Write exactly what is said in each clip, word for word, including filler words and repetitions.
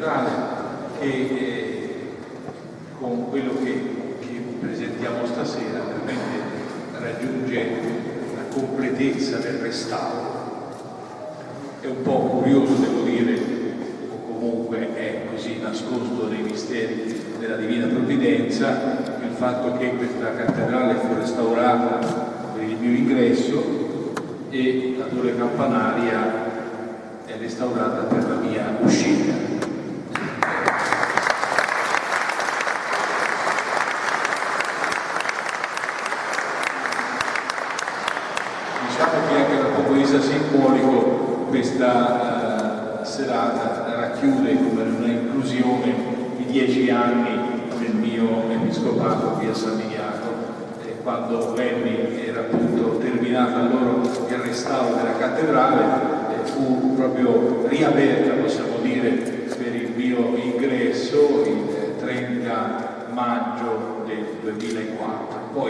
cattedrale che eh, con quello che, che presentiamo stasera veramente raggiunge la completezza del restauro. È un po' curioso, devo dire, o comunque è così nascosto nei misteri della Divina Provvidenza, il fatto che questa cattedrale fu restaurata per il mio ingresso e la torre campanaria è restaurata per la mia uscita. Diciamo che anche dal punto di vista simbolico questa uh, serata racchiude come una inclusione di dieci anni del mio episcopato qui a San Miniato, eh, quando venni era appunto terminato allora il restauro della cattedrale, eh, fu proprio riaperta, possiamo dire, per il mio ingresso il trenta maggio del duemilaquattro. Poi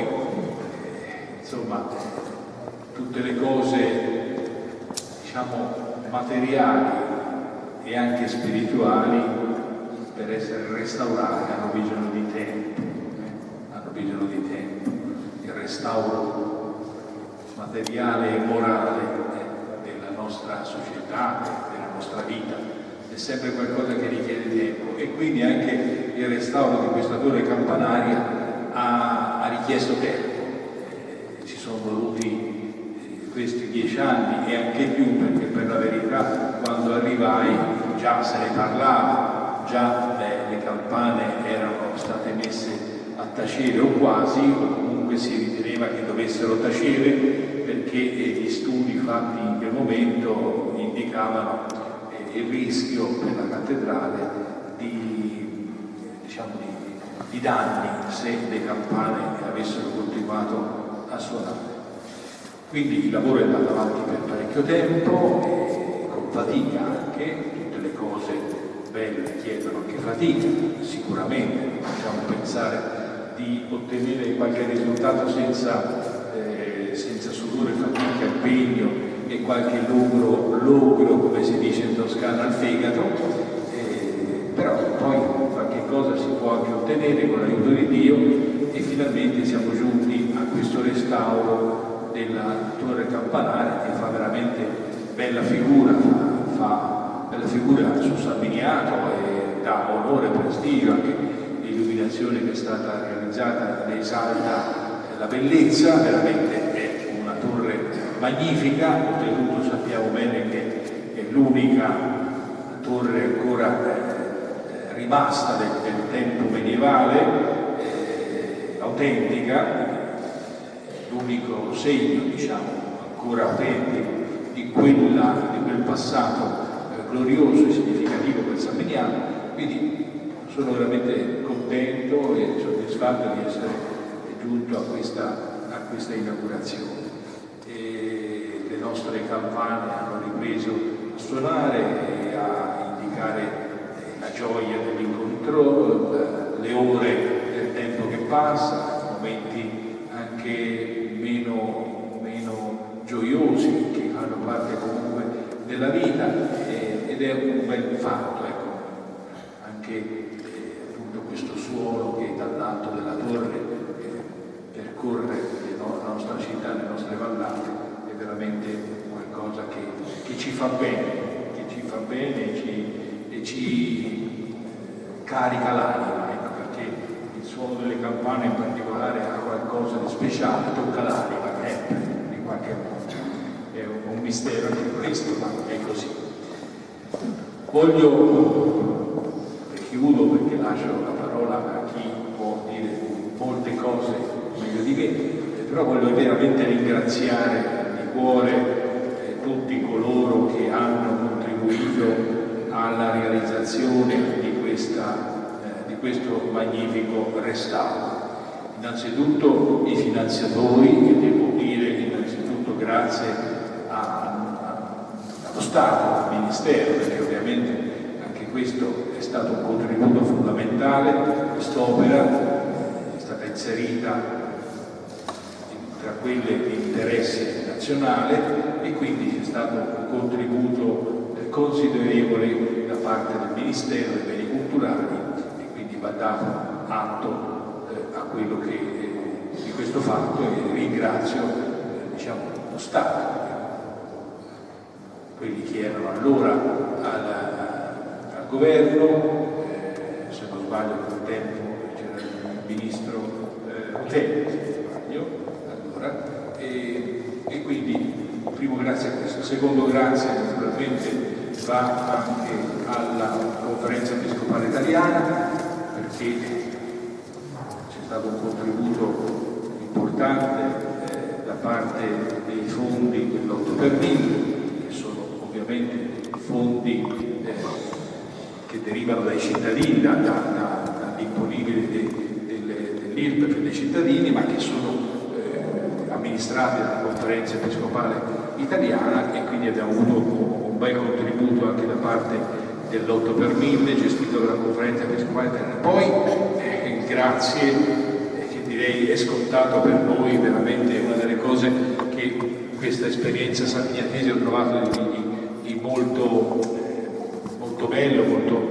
eh, insomma tutte le cose diciamo materiali e anche spirituali per essere restaurate hanno bisogno di tempo, eh? hanno bisogno di tempo. Il restauro materiale e morale eh, della nostra società, della nostra vita, è sempre qualcosa che richiede tempo e quindi anche il restauro di questa torre campanaria ha, ha richiesto tempo. Eh, ci sono voluti questi dieci anni e anche più, perché per la verità quando arrivai già se ne parlava, già eh, le campane erano state messe a tacere o quasi, o comunque si riteneva che dovessero tacere perché eh, gli studi fatti in quel momento indicavano eh, il rischio per la cattedrale di, diciamo, di, di danni se le campane avessero continuato a suonare. Quindi il lavoro è andato avanti per parecchio tempo, e con fatica anche, tutte le cose belle chiedono anche fatica, sicuramente non possiamo pensare di ottenere qualche risultato senza, eh, senza sudore, fatica, impegno e qualche logro, logro come si dice in Toscana, al fegato, eh, però poi qualche cosa si può anche ottenere con l'aiuto di Dio e finalmente siamo giunti a questo restauro della torre campanaria che fa veramente bella figura, fa, fa bella figura su San Miniato e dà onore e prestigio, anche l'illuminazione che è stata realizzata ne esalta la bellezza, veramente è una torre magnifica, oltretutto sappiamo bene che è l'unica torre ancora eh, rimasta del, del tempo medievale, eh, autentica, l'unico segno, diciamo, ancora autentico di, quella, di quel passato eh, glorioso e significativo per San Miniato. Quindi sono veramente contento e soddisfatto di essere giunto a questa, a questa inaugurazione. E le nostre campane hanno ripreso a suonare e a indicare eh, la gioia dell'incontro, le ore del tempo che passa, momenti anche meno, meno gioiosi che fanno parte comunque della vita eh, ed è un bel fatto, ecco, anche eh, appunto questo suono che dall'alto della torre eh, percorre no, la nostra città, le nostre vallate, è veramente qualcosa che, che ci fa bene, che ci fa bene e ci, e ci carica l'anima, ecco, perché il suono delle campane in particolare ha qualcosa di speciale, tocca l'anima, eh, in qualche modo. È un, un mistero anche questo, ma è così. Voglio, e chiudo perché lascio la parola a chi può dire molte cose meglio di me, però voglio veramente ringraziare di cuore eh, tutti coloro che hanno contribuito alla realizzazione di questa di questo magnifico restauro. Innanzitutto i finanziatori, che devo dire innanzitutto grazie a, a, allo Stato, al Ministero, perché ovviamente anche questo è stato un contributo fondamentale. Quest'opera è stata inserita tra quelle di interesse nazionale e quindi c'è stato un contributo considerevole da parte del Ministero dei Beni Culturali, e quindi va dato atto eh, a quello che, eh, di questo fatto, e ringrazio eh, diciamo, lo Stato, quelli che erano allora al, al governo, eh, se non sbaglio al tempo c'era il ministro eh, Rutelli, se non sbaglio, allora, e, e quindi primo grazie a questo. Secondo grazie naturalmente va anche alla Conferenza Episcopale Italiana, perché c'è stato un contributo importante eh, da parte dei fondi dell'otto per mille, che sono ovviamente fondi eh, che derivano dai cittadini, da, da, da, dall'imponibile de, dell'I R P E F dei cittadini, ma che sono eh, amministrati dalla Conferenza Episcopale Italiana, e quindi abbiamo avuto un bel contributo anche da parte dell'otto per mille gestito dalla Conferenza Episcopale Italiana. Poi eh, grazie, eh, che direi è scontato per noi, veramente una delle cose che questa esperienza sanmignatese ho trovato di, di, di molto, eh, molto bello, molto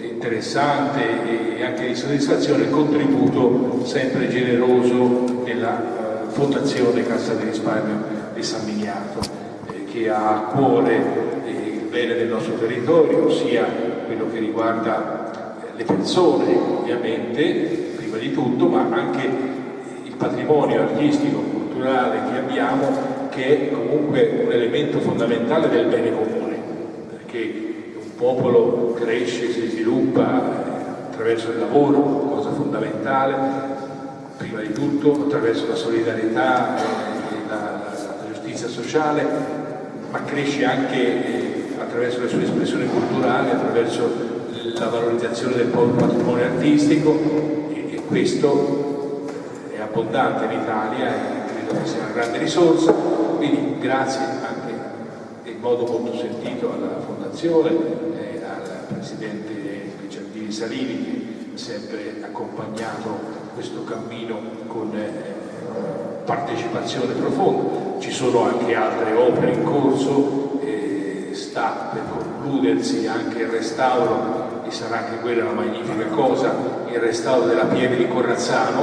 interessante e anche di soddisfazione, il contributo sempre generoso della eh, Fondazione Cassa di Risparmio di San Miniato, eh, che ha a cuore eh, il bene del nostro territorio, sia quello che riguarda eh, le persone ovviamente, prima di tutto, ma anche il patrimonio artistico, culturale che abbiamo, che è comunque un elemento fondamentale del bene comune, perché un popolo cresce, si sviluppa eh, attraverso il lavoro, cosa fondamentale, prima di tutto attraverso la solidarietà, eh, la, sociale, ma cresce anche eh, attraverso le sue espressioni culturali, attraverso la valorizzazione del proprio patrimonio artistico, e, e questo è abbondante in Italia e credo che sia una grande risorsa. Quindi grazie anche in modo molto sentito alla Fondazione, eh, al Presidente Giardini Salini, che ha sempre accompagnato questo cammino con eh, partecipazione profonda. Ci sono anche altre opere in corso, eh, sta per concludersi anche il restauro, e sarà anche quella una magnifica cosa, il restauro della Pieve di Corrazzano,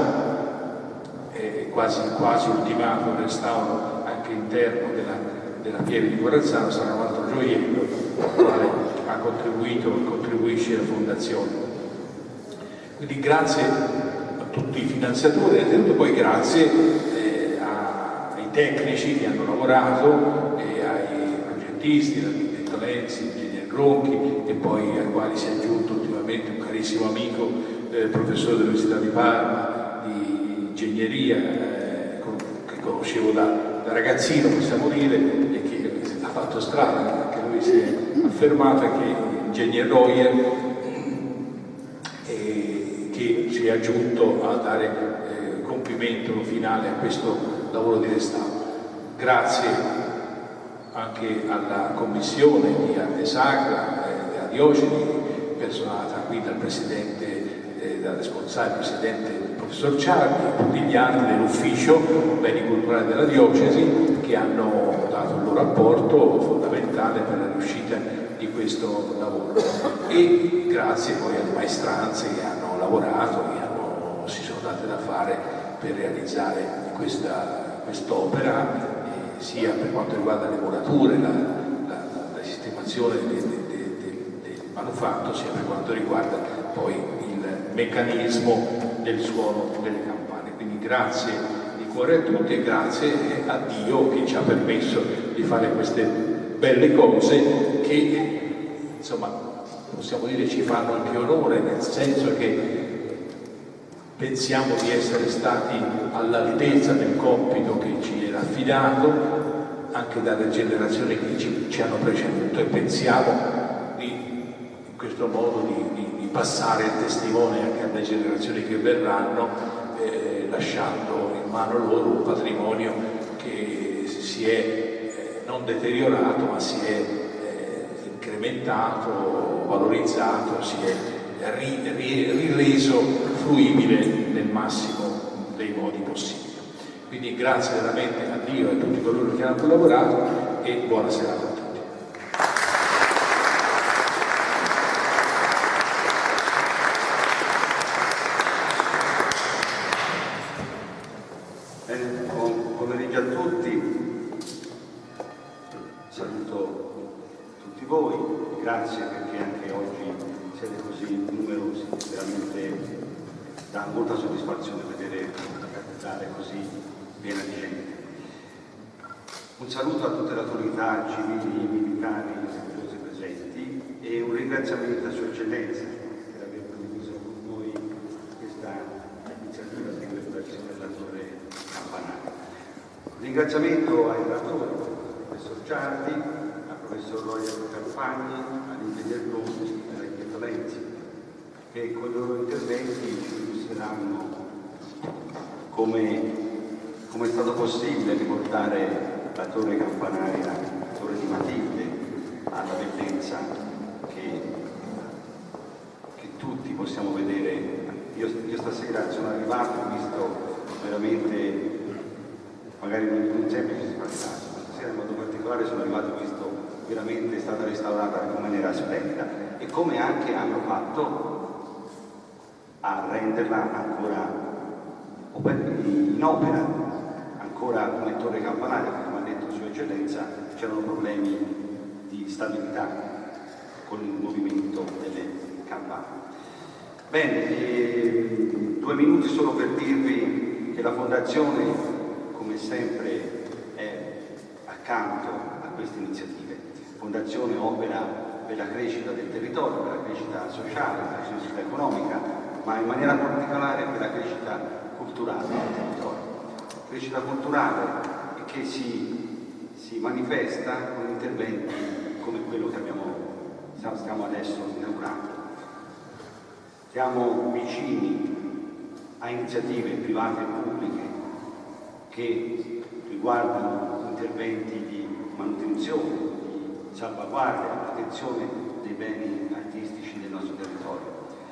è quasi, quasi ultimato il restauro anche interno della, della Pieve di Corrazzano, sarà un altro gioiello al quale ha contribuito e contribuisce la Fondazione. Quindi grazie a tutti i finanziatori, e poi grazie tecnici che hanno lavorato, e ai progettisti, l'architetto Lenzi, l'ingegner Ronchi, e poi ai quali si è aggiunto ultimamente un carissimo amico, eh, professore dell'Università di Parma di ingegneria, eh, che conoscevo da, da ragazzino, possiamo dire, e che ha fatto strada, anche lui si è affermato, che è ingegner Royer, e che si è aggiunto a dare eh, compimento finale a questo lavoro di restauro. Grazie anche alla commissione di arte sacra eh, della diocesi, personata qui dal presidente, eh, dal responsabile presidente il professor Ciardi, e tutti gli altri dell'ufficio beni culturali della diocesi, che hanno dato il loro apporto fondamentale per la riuscita di questo lavoro. E grazie poi alle maestranze che hanno lavorato, che hanno, si sono date da fare per realizzare questa quest'opera, eh, sia per quanto riguarda le murature, la, la, la sistemazione del, del, del, del manufatto, sia per quanto riguarda poi il meccanismo del suono delle campane. Quindi grazie di cuore a tutti, e grazie a Dio che ci ha permesso di fare queste belle cose che, insomma, possiamo dire ci fanno anche onore, nel senso che pensiamo di essere stati all'altezza del compito che ci era affidato anche dalle generazioni che ci, ci hanno preceduto, e pensiamo di, in questo modo di, di, di passare il testimone anche alle generazioni che verranno, eh, lasciando in mano loro un patrimonio che si è eh, non deteriorato, ma si è eh, incrementato, valorizzato, si è rireso fruibile nel massimo dei modi possibili. Quindi grazie veramente a Dio e a tutti coloro che hanno collaborato, e buona serata a tutti. grazie perché anche oggi siete così numerosi, veramente dà molta soddisfazione vedere la cattedrale così piena di gente. Un saluto a tutte le autorità civili e militari numerose presenti e un ringraziamento a Sua Eccellenza per aver condiviso con noi questa iniziativa di ristorazione della Torre Campanaria. Un ringraziamento ai relatori, al professor Ciardi, al professor Roger Carfagni, all'ingegner Blonzi e all'architetto Lenzi, che con i loro interventi ci illustreranno come, come è stato possibile riportare la torre campanaria, la torre di Matilde, alla bellezza che, che tutti possiamo vedere. Io, io stasera sono arrivato e ho visto veramente, magari non un semplice spazio, ma stasera in modo particolare sono arrivato e ho visto veramente è stata restaurata in maniera splendida e come anche hanno fatto a renderla ancora in opera, ancora come torre campanaria, come ha detto Sua Eccellenza, c'erano problemi di stabilità con il movimento delle campane. Bene, eh, due minuti solo per dirvi che la Fondazione, come sempre, è accanto a queste iniziative. La Fondazione opera per la crescita del territorio, per la crescita sociale, per la crescita economica, ma in maniera particolare per la crescita culturale del territorio. Crescita culturale che si, si manifesta con interventi come quello che abbiamo, stiamo adesso inaugurando. Siamo vicini a iniziative private e pubbliche che riguardano interventi di manutenzione, di salvaguardia e protezione dei beni artistici del nostro territorio.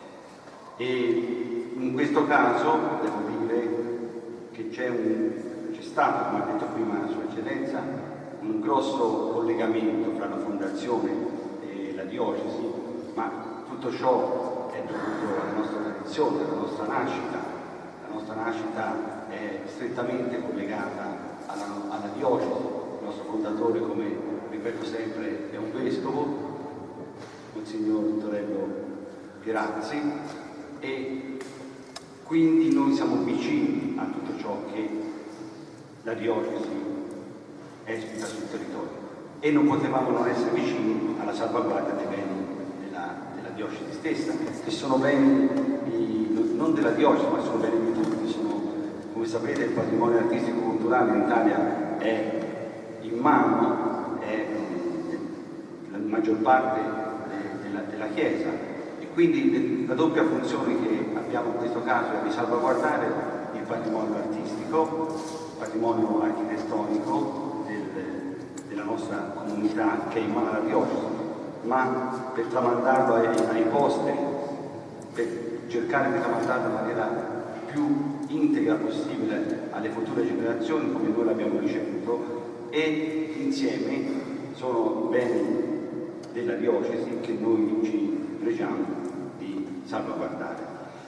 E in questo caso devo dire che c'è stato, come ha detto prima Sua Eccellenza, un grosso collegamento fra la Fondazione e la Diocesi, ma tutto ciò è dovuto alla nostra tradizione, alla nostra nascita. La nostra nascita è strettamente collegata alla, alla Diocesi. Il nostro fondatore, come ripeto sempre, è un vescovo, Monsignor Vittorello Pierazzi, e quindi noi siamo vicini a tutto ciò che la Diocesi ospita sul territorio e non potevamo non essere vicini alla salvaguardia dei beni della, della Diocesi stessa, che sono beni di, non della Diocesi, ma sono beni di tutti. Sono, come sapete, il patrimonio artistico culturale in Italia è in mano, è la maggior parte della, della Chiesa, e quindi la doppia funzione che abbiamo in questo caso è di salvaguardare il patrimonio artistico, il patrimonio architettonico del, della nostra comunità che è in mano alla Diocesi, ma per tramandarlo ai, ai posteri, per cercare di tramandarlo in maniera più integra possibile alle future generazioni come noi l'abbiamo ricevuto, e insieme sono beni della Diocesi che noi ci pregiamo di salvaguardare.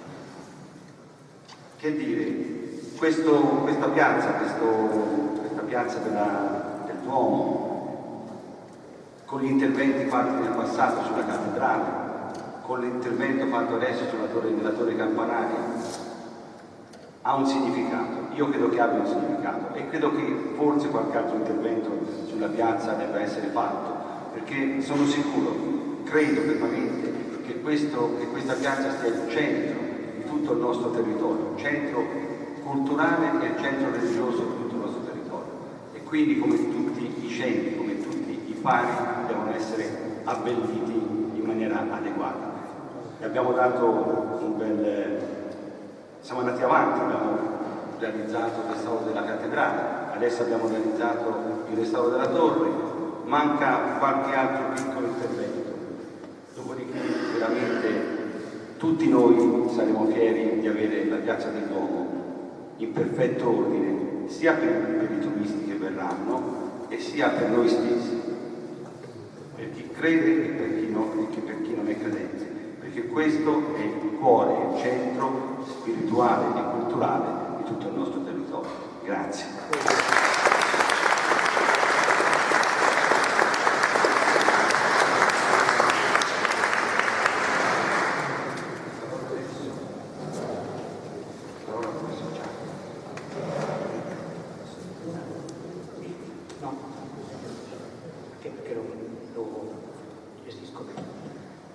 Che dire, questo, questa piazza, questo, questa piazza della, del Duomo, con gli interventi fatti nel passato sulla cattedrale, con l'intervento fatto adesso sulla torre, nella torre campanaria, ha un significato. Io credo che abbia un significato e credo che forse qualche altro intervento sulla piazza debba essere fatto, perché sono sicuro, credo fermamente che, questo, che questa piazza sia il centro di tutto il nostro territorio, centro culturale e centro religioso di tutto il nostro territorio, e quindi come tutti i centri, come tutti i fari devono essere abbelliti in maniera adeguata. E abbiamo dato un bel... siamo andati avanti, abbiamo realizzato il restauro della cattedrale, adesso abbiamo realizzato il restauro della torre, manca qualche altro piccolo intervento, dopodiché veramente tutti noi saremo fieri di avere la piazza del Duomo in perfetto ordine, sia per, per i turisti che verranno e sia per noi stessi, per chi crede e per chi, no, e per chi non è credente, perché questo è il cuore, il centro spirituale e culturale di tutto il nostro territorio. Grazie.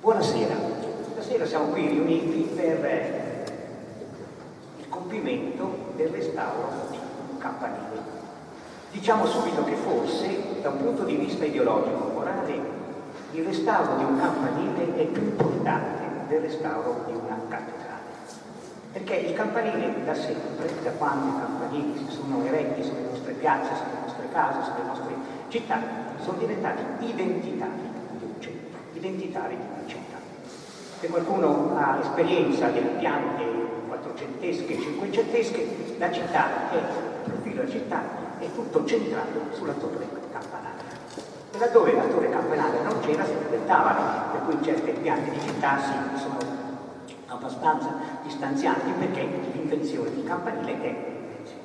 Buonasera, stasera siamo qui riuniti per il compimento del restauro di un campanile. Diciamo subito che forse, da un punto di vista ideologico-morale, il restauro di un campanile è più importante del restauro di una cattedrale. Perché il campanile da sempre, da quando i campanili si sono eretti sulle nostre piazze, sulle nostre case, sulle nostre città, sono diventati identitari di un centro, identitari di una città. Se qualcuno ha esperienza delle piante quattrocentesche e cinquecentesche, la città è, il profilo della città è tutto centrato sulla torre campanaria. E laddove la torre campanaria non c'era si diventava, per cui certe piante di città si sono abbastanza distanzianti perché l'invenzione del campanile è l'invenzione.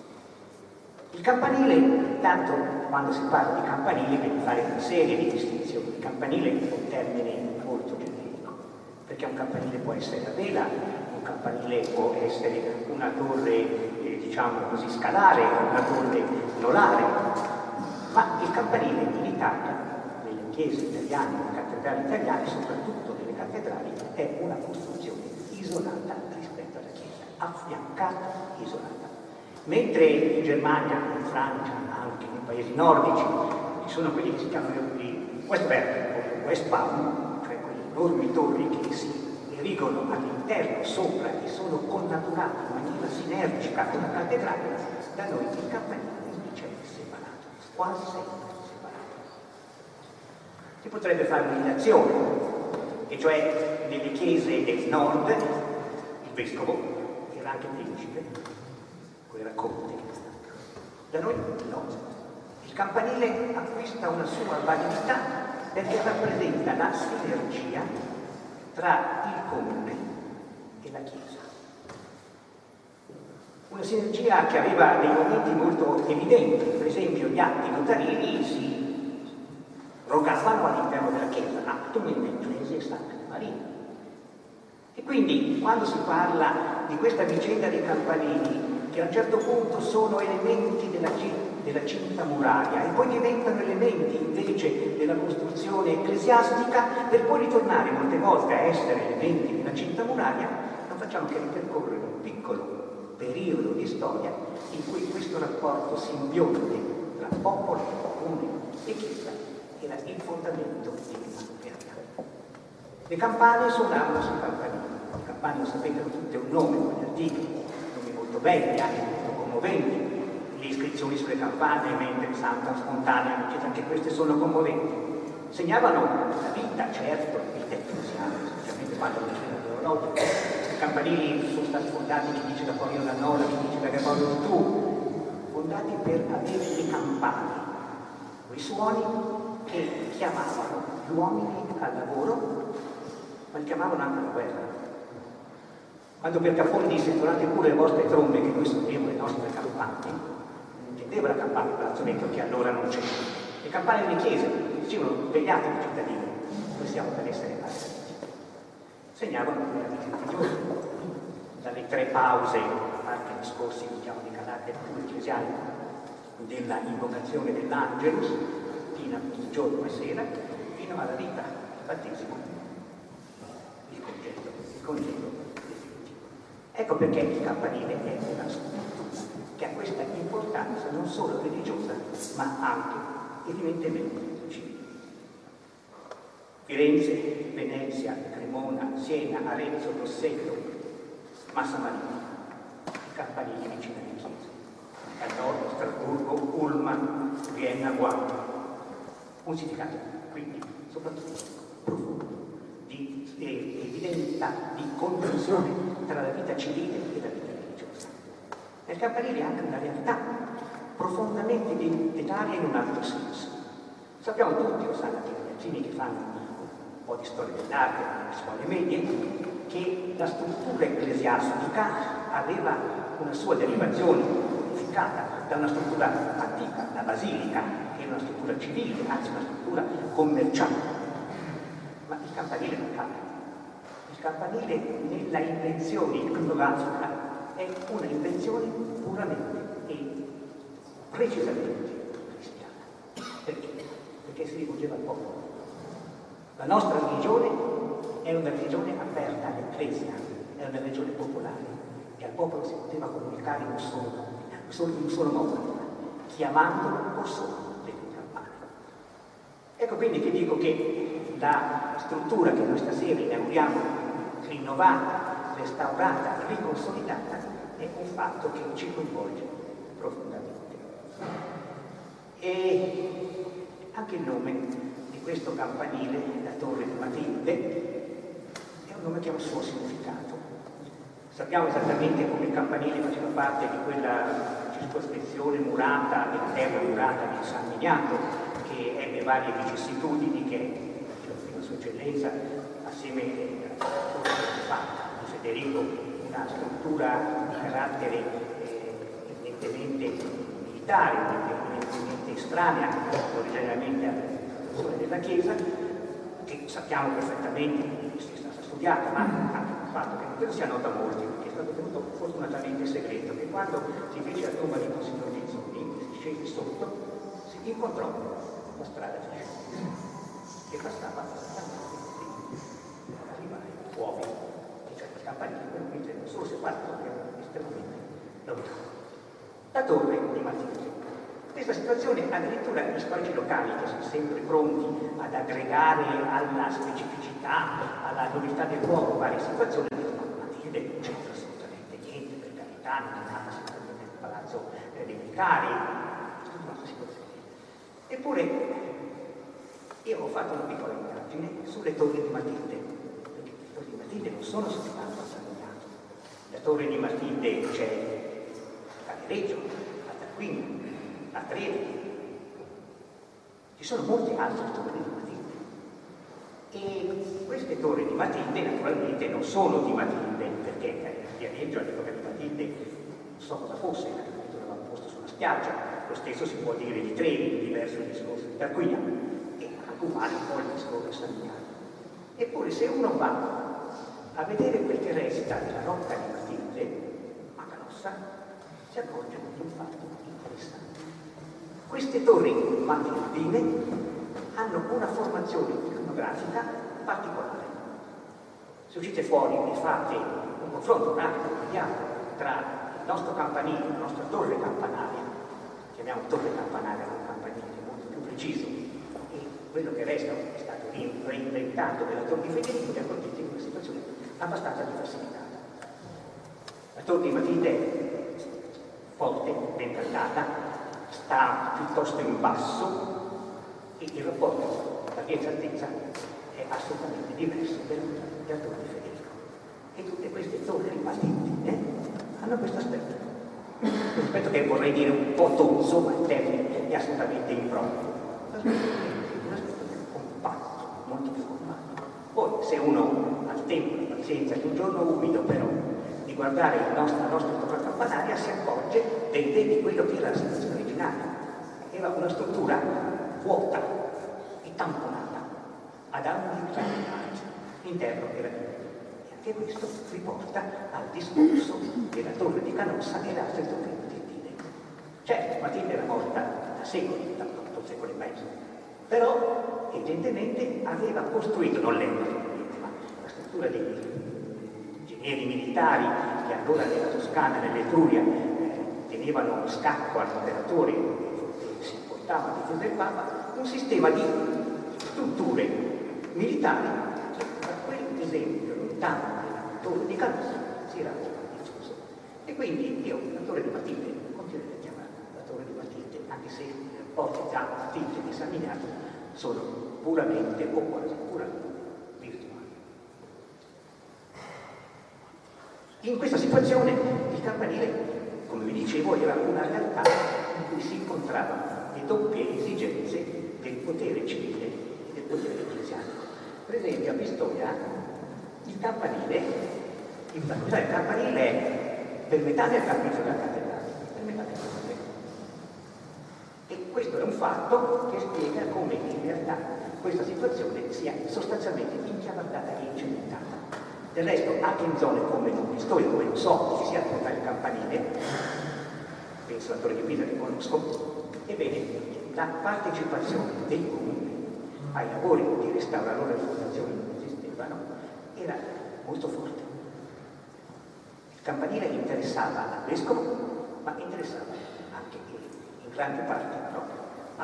Il campanile, tanto quando si parla di campanile, deve fare una serie di distinzioni. Il campanile è un termine molto generico, perché un campanile può essere a vela, un campanile può essere una torre, eh, diciamo così, scalare, una torre nolare, ma il campanile in Italia, nelle chiese italiane, nelle cattedrali italiane, soprattutto nelle cattedrali, è una costruzione isolata rispetto alla chiesa, affiancata, isolata. Mentre in Germania, in Francia, anche nei paesi nordici, ci sono quelli che si chiamano i Westberg o Westbaum, cioè quelle enormi torri che si erigono all'interno, sopra, e sono connaturate in maniera sinergica con la cattedrale, da noi il campanile invece è separato, quasi sempre separato. Si potrebbe fare un'indicazione, e cioè nelle chiese del nord il vescovo era anche principe, o era conte, da noi no. Il campanile acquista una sua validità perché rappresenta la sinergia tra il comune e la chiesa. Una sinergia che aveva dei momenti molto evidenti, per esempio gli atti notarili si rogavano all'interno della chiesa, actum in ecclesia Sancta Maria. E quindi quando si parla di questa vicenda dei campanili, che a un certo punto sono elementi della, della cinta muraria e poi diventano elementi invece della costruzione ecclesiastica, per poi ritornare molte volte a essere elementi della cinta muraria, non facciamo che ripercorrere un piccolo periodo di storia in cui questo rapporto simbionte tra popolo, comune e chiesa era il fondamento di una realtà. Le campane suonavano sui campanili. Le campane, lo sapete, hanno tutte un nome, quelli antichi, nomi molto belli, anche molto commoventi. Le iscrizioni sulle campane, mentre Santa Spontanea, eccetera, anche queste sono commoventi. Segnavano la vita, certo, la vita ecclesiale, specialmente quando non c'era l'orologio. I campanili sono stati fondati, chi dice da Paolo Nanola, chi dice da Gregorio Tu, fondati per avere le campane, quei suoni che chiamavano gli uomini al lavoro, ma li chiamavano anche alla guerra. Quando Piercafoni disse suonate pure le vostre trombe che noi suoniamo le nostre campane, non intendeva la campana di Palazzo Vecchio che allora non c'era. Le campane delle chiese dicevano svegliatevi cittadini, noi siamo per essere asserviti. Segnavano le vita di giorno, dalle tre pause, a parte i discorsi diciamo di carattere più ecclesiale, della invocazione dell'Angelus, fino a giorno e sera, fino alla vita, il battesimo, il congedo, il congedo definitivo. Ecco perché il campanile è una struttura che ha questa importanza non solo religiosa, ma anche evidentemente civile. Firenze, Venezia, Cremona, Siena, Arezzo, Grosseto, Massa Marina, i campanili vicino alle chiese. Al nord Strasburgo, Ullman, Vienna, Guardia. Un significato, quindi, soprattutto profondo, di eh, evidenza, di congiunzione tra la vita civile e la vita religiosa. Nel campanile è anche una realtà profondamente identitaria in un altro senso. Sappiamo tutti, lo sanno anche i ragazzini che fanno un po' di storia dell'arte nelle scuole medie, che la struttura ecclesiastica aveva una sua derivazione codificata da una struttura antica, la basilica, che è una struttura civile, anzi una struttura commerciale. Ma il campanile non cambia. Il campanile nella invenzione iconografica è una invenzione puramente e precisamente cristiana. Perché? Perché si rivolgeva al popolo. La nostra religione è una religione aperta all'ecclesia, è una religione popolare e al popolo si poteva comunicare in un solo, solo, in un solo modo, chiamandolo o solo le campane. Ecco quindi che dico che la struttura che noi stasera inauguriamo, rinnovata, restaurata e riconsolidata, è un fatto che ci coinvolge profondamente. E anche il nome di questo campanile, la Torre di Matilde, è un nome che ha un suo significato. Sappiamo esattamente come il campanile faceva parte di quella circoscrizione murata, della terra murata di San Miniato, che ebbe varie vicissitudini che la sua eccellenza, assieme a Don Federico, una struttura di carattere eh, evidentemente militare, evidentemente estranea originariamente alla funzione della Chiesa, che sappiamo perfettamente, si è stata studiata, ma anche un fatto che non credo sia nota a molti, perché è stato tenuto fortunatamente segreto, che quando si fece la tomba di Monsignor Rizzoni, si scese sotto, si incontrò la strada di Gesù, che passava per arrivare fuori, e cioè il campanile, quindi non solo separato, ma estremamente lontano. La torre di Matilde. Questa situazione addirittura gli storici locali, che sono sempre pronti ad aggregare alla specificità, alla novità del luogo varie situazioni, dicono ma Matilde non c'entra assolutamente niente, per carità, non è nata sicuramente nel palazzo eh, dei Vicari, tutta un'altra situazione. Eppure io ho fatto una piccola indagine sulle torri di Matilde, perché le torri di Matilde non sono soltanto a San Miniato. La torre di Matilde c'è a Viareggio, a Tarquinia, a Trevi, ci sono molte altre torri di Matilde e queste torri di Matilde naturalmente non sono di Matilde, perché a Viareggio all'epoca di Matilde non so cosa fosse, addirittura avevano posto sulla spiaggia, lo stesso si può dire di Trevi, diverso il discorso di Tarquinia e anche umano un po' il discorso di San Miniato. Eppure se uno va a vedere quel che resta della rocca di Matilde, a Canossa, si accorge di un fatto interessante. Queste torri matildine hanno una formazione iconografica particolare. Se uscite fuori e fate un confronto rapido, immediato, tra il nostro campanile, la nostra torre campanaria, chiamiamo torre campanaria, non campanile, molto più preciso, e quello che resta è stato reinventato della torre di Federico, vi accorgete di una situazione abbastanza diversificata. La torre di Matilde, forte, ben caldata, sta piuttosto in basso e il rapporto larghezza-altezza è assolutamente diverso della torre di Federico. E tutte queste torri matildine hanno questo aspetto. Un aspetto che vorrei dire un po' tozzo, ma il termine è assolutamente improprio. Un aspetto più compatto, molto più compatto. Poi se uno ha il tempo, la pazienza di un giorno umido però, di guardare la nostra, la nostra torre campanaria, si accorge vede di quello che era la situazione originaria. Era una struttura vuota e tamponata ad angoli chiari, interno era chiuso. E anche questo riporta al discorso della torre di Canossa e le altre torri matildine. Certo, Matilde era morta da secoli, da un secolo e mezzo, però evidentemente aveva costruito, non lei naturalmente, ma la struttura degli ingegneri militari che allora nella Toscana, nell'Etruria, eh, tenevano scacco all'imperatore e si portavano a difesa del Papa, un sistema di strutture militari che da quel esempio lontano della torre di Canossa si era diffuso. E quindi io la torre di Matilde continuerei a chiamare la torre di Matilde, anche se i rapporti tra Matilde e San Miniato sono puramente o quasi puramente virtuali. In questa situazione il campanile, come vi dicevo, era una realtà in cui si incontravano le doppie esigenze del potere civile e del potere ecclesiastico. Per esempio a Pistoia il campanile, in facoltà il campanile è per metà del campanile della cattedrale, per metà del campanile. E questo è un fatto che spiega come in realtà questa situazione sia sostanzialmente inchiavardata e incementata. Del resto, anche in zone come Pistoia, dove non so ci sia portare il campanile, penso alla Torre di Pisa che conosco, ebbene, la partecipazione dei comuni ai lavori di restauro, allora le fondazioni non esistevano, era molto forte. Il campanile interessava al vescovo, ma interessava anche in grande parte però al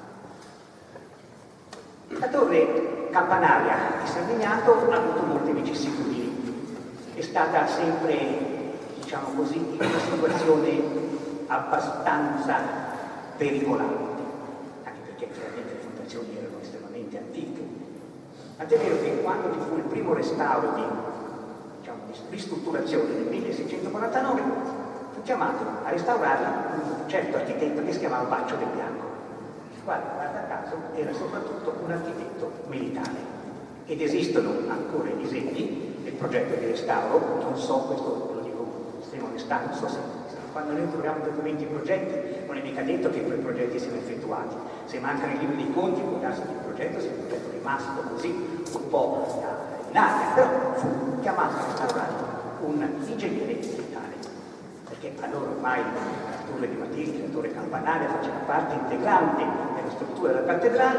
La torre campanaria di San Miniato ha avuto molte vicissitudini, è stata sempre, diciamo così, in una situazione abbastanza pericolante, anche perché chiaramente le fondazioni erano estremamente antiche. Tant'è vero che quando ci fu il primo restauro di, diciamo, di ristrutturazione nel milleseicentoquarantanove, fu chiamato a restaurarla un certo architetto che si chiamava Baccio del Bianco, il quale, guarda caso, era soprattutto un architetto militare. Ed esistono ancora i disegni del progetto di restauro, non so, questo lo dico con estrema onestà, non so se quando noi troviamo documenti e progetti non è mica detto che quei progetti siano effettuati. Se mancano i libri di conti può darsi che il progetto sia un progetto rimasto così un po' in aria, però fu chiamato a restaurare un ingegnere militare, perché allora ormai la torre di Matilde, la torre campanaria faceva parte integrante della struttura della cattedrale,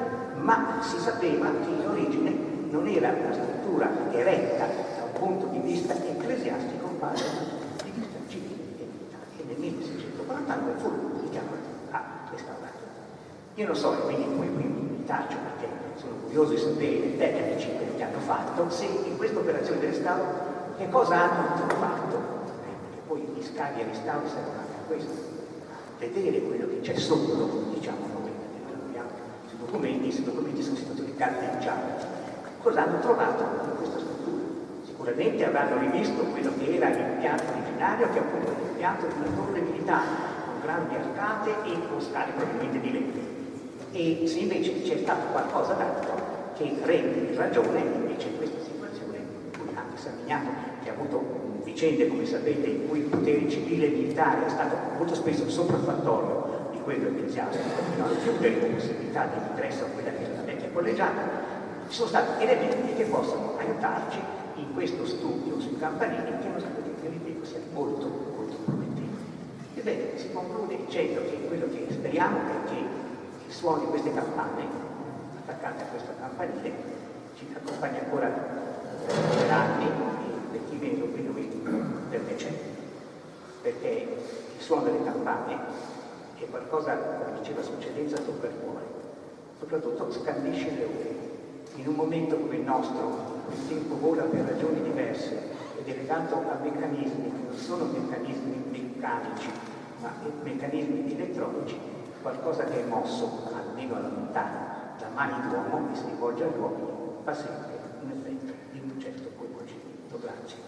ma si sapeva che in origine non era una struttura eretta da un punto di vista ecclesiastico, ma da un punto di vista civile e militare. E nel milleseicentoquarantanove fu lui chiamato a restaurare. Io non so, e quindi poi qui mi taccio perché sono curioso di sapere i tecnici quello che hanno fatto, se in questa operazione di restauro che cosa hanno fatto, eh, perché poi gli scavi e i restauri servono anche a questo, a vedere quello che c'è sotto, diciamo noi, sui documenti, sui documenti sono situazioni carteggiate. Cosa hanno trovato in questa struttura? Sicuramente avranno rivisto quello che era l'impianto originario, che è appunto l'impianto di una torre militare, con grandi arcate e con scale probabilmente di legno. E se invece c'è stato qualcosa d'altro che rende ragione invece in questa situazione, in cui anche San Miniato, che ha avuto vicende, come sapete, in cui il potere civile e militare è stato molto spesso il sopraffattorio di quello ecclesiastico, fino a chiudere le possibilità di ingresso a quella che era la vecchia collegiata, ci sono stati elementi che possono aiutarci in questo studio sui campanili, che non sapete che ripeto sia molto, molto promettente. Ebbene, si conclude dicendo che quello che speriamo è che il suono di queste campane, attaccate a questo campanile, ci accompagna ancora per anni e per chi viene qui noi per decenni, perché il suono delle campane è qualcosa, come diceva Succedenza, tocca il cuore, soprattutto scandisce le ore. In un momento come il nostro, il tempo vola per ragioni diverse ed è legato a meccanismi che non sono meccanismi meccanici, ma meccanismi elettronici, qualcosa che è mosso, almeno alla lontana, da mani d'uomo e si rivolge agli uomini, fa sempre un effetto di un certo coinvolgimento. Grazie.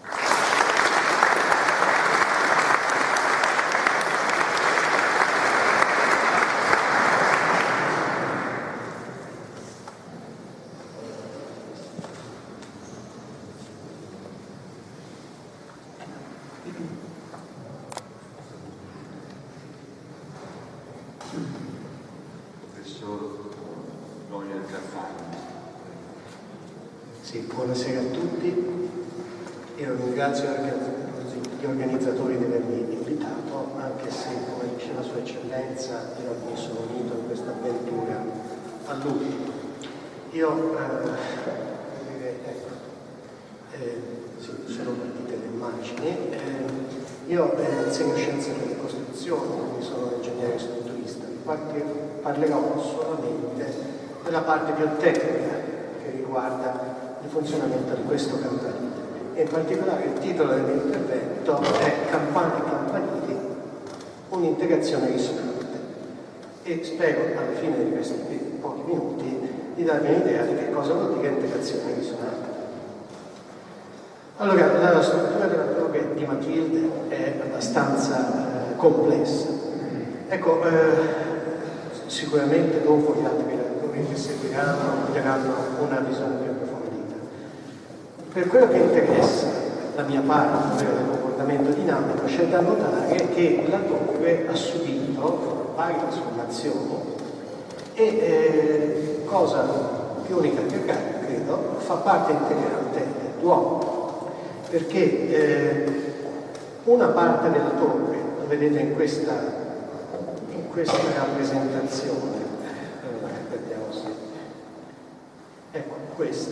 Buonasera a tutti, io ringrazio anche gli organizzatori di avermi invitato, anche se, come diceva Sua Eccellenza, io mi sono unito in questa avventura all'ultimo. Io, eh, ecco, eh, sì, sono partite le immagini, eh, io eh, insegno scienze delle costruzioni, quindi sono un ingegnere strutturista, infatti parlerò solamente della parte più tecnica che riguarda il funzionamento di questo campanile. E in particolare il titolo del mio intervento è Campane e campanili, un'integrazione risonante. E spero alla fine di questi pochi minuti di darvi un'idea di che cosa vuol dire integrazione risonante. Allora, la struttura della torre di Matilde è abbastanza eh, complessa. Ecco, eh, sicuramente dopo gli altri relatori che seguiranno daranno una visione più approfondita. Per quello che interessa la mia parte, ovvero del comportamento dinamico, c'è da notare che la torre ha subito varie trasformazioni e, eh, cosa più unica che rara, credo, fa parte integrante dell'uomo, perché eh, una parte della torre, lo vedete in questa, in questa rappresentazione, allora, vediamo se, ecco questa,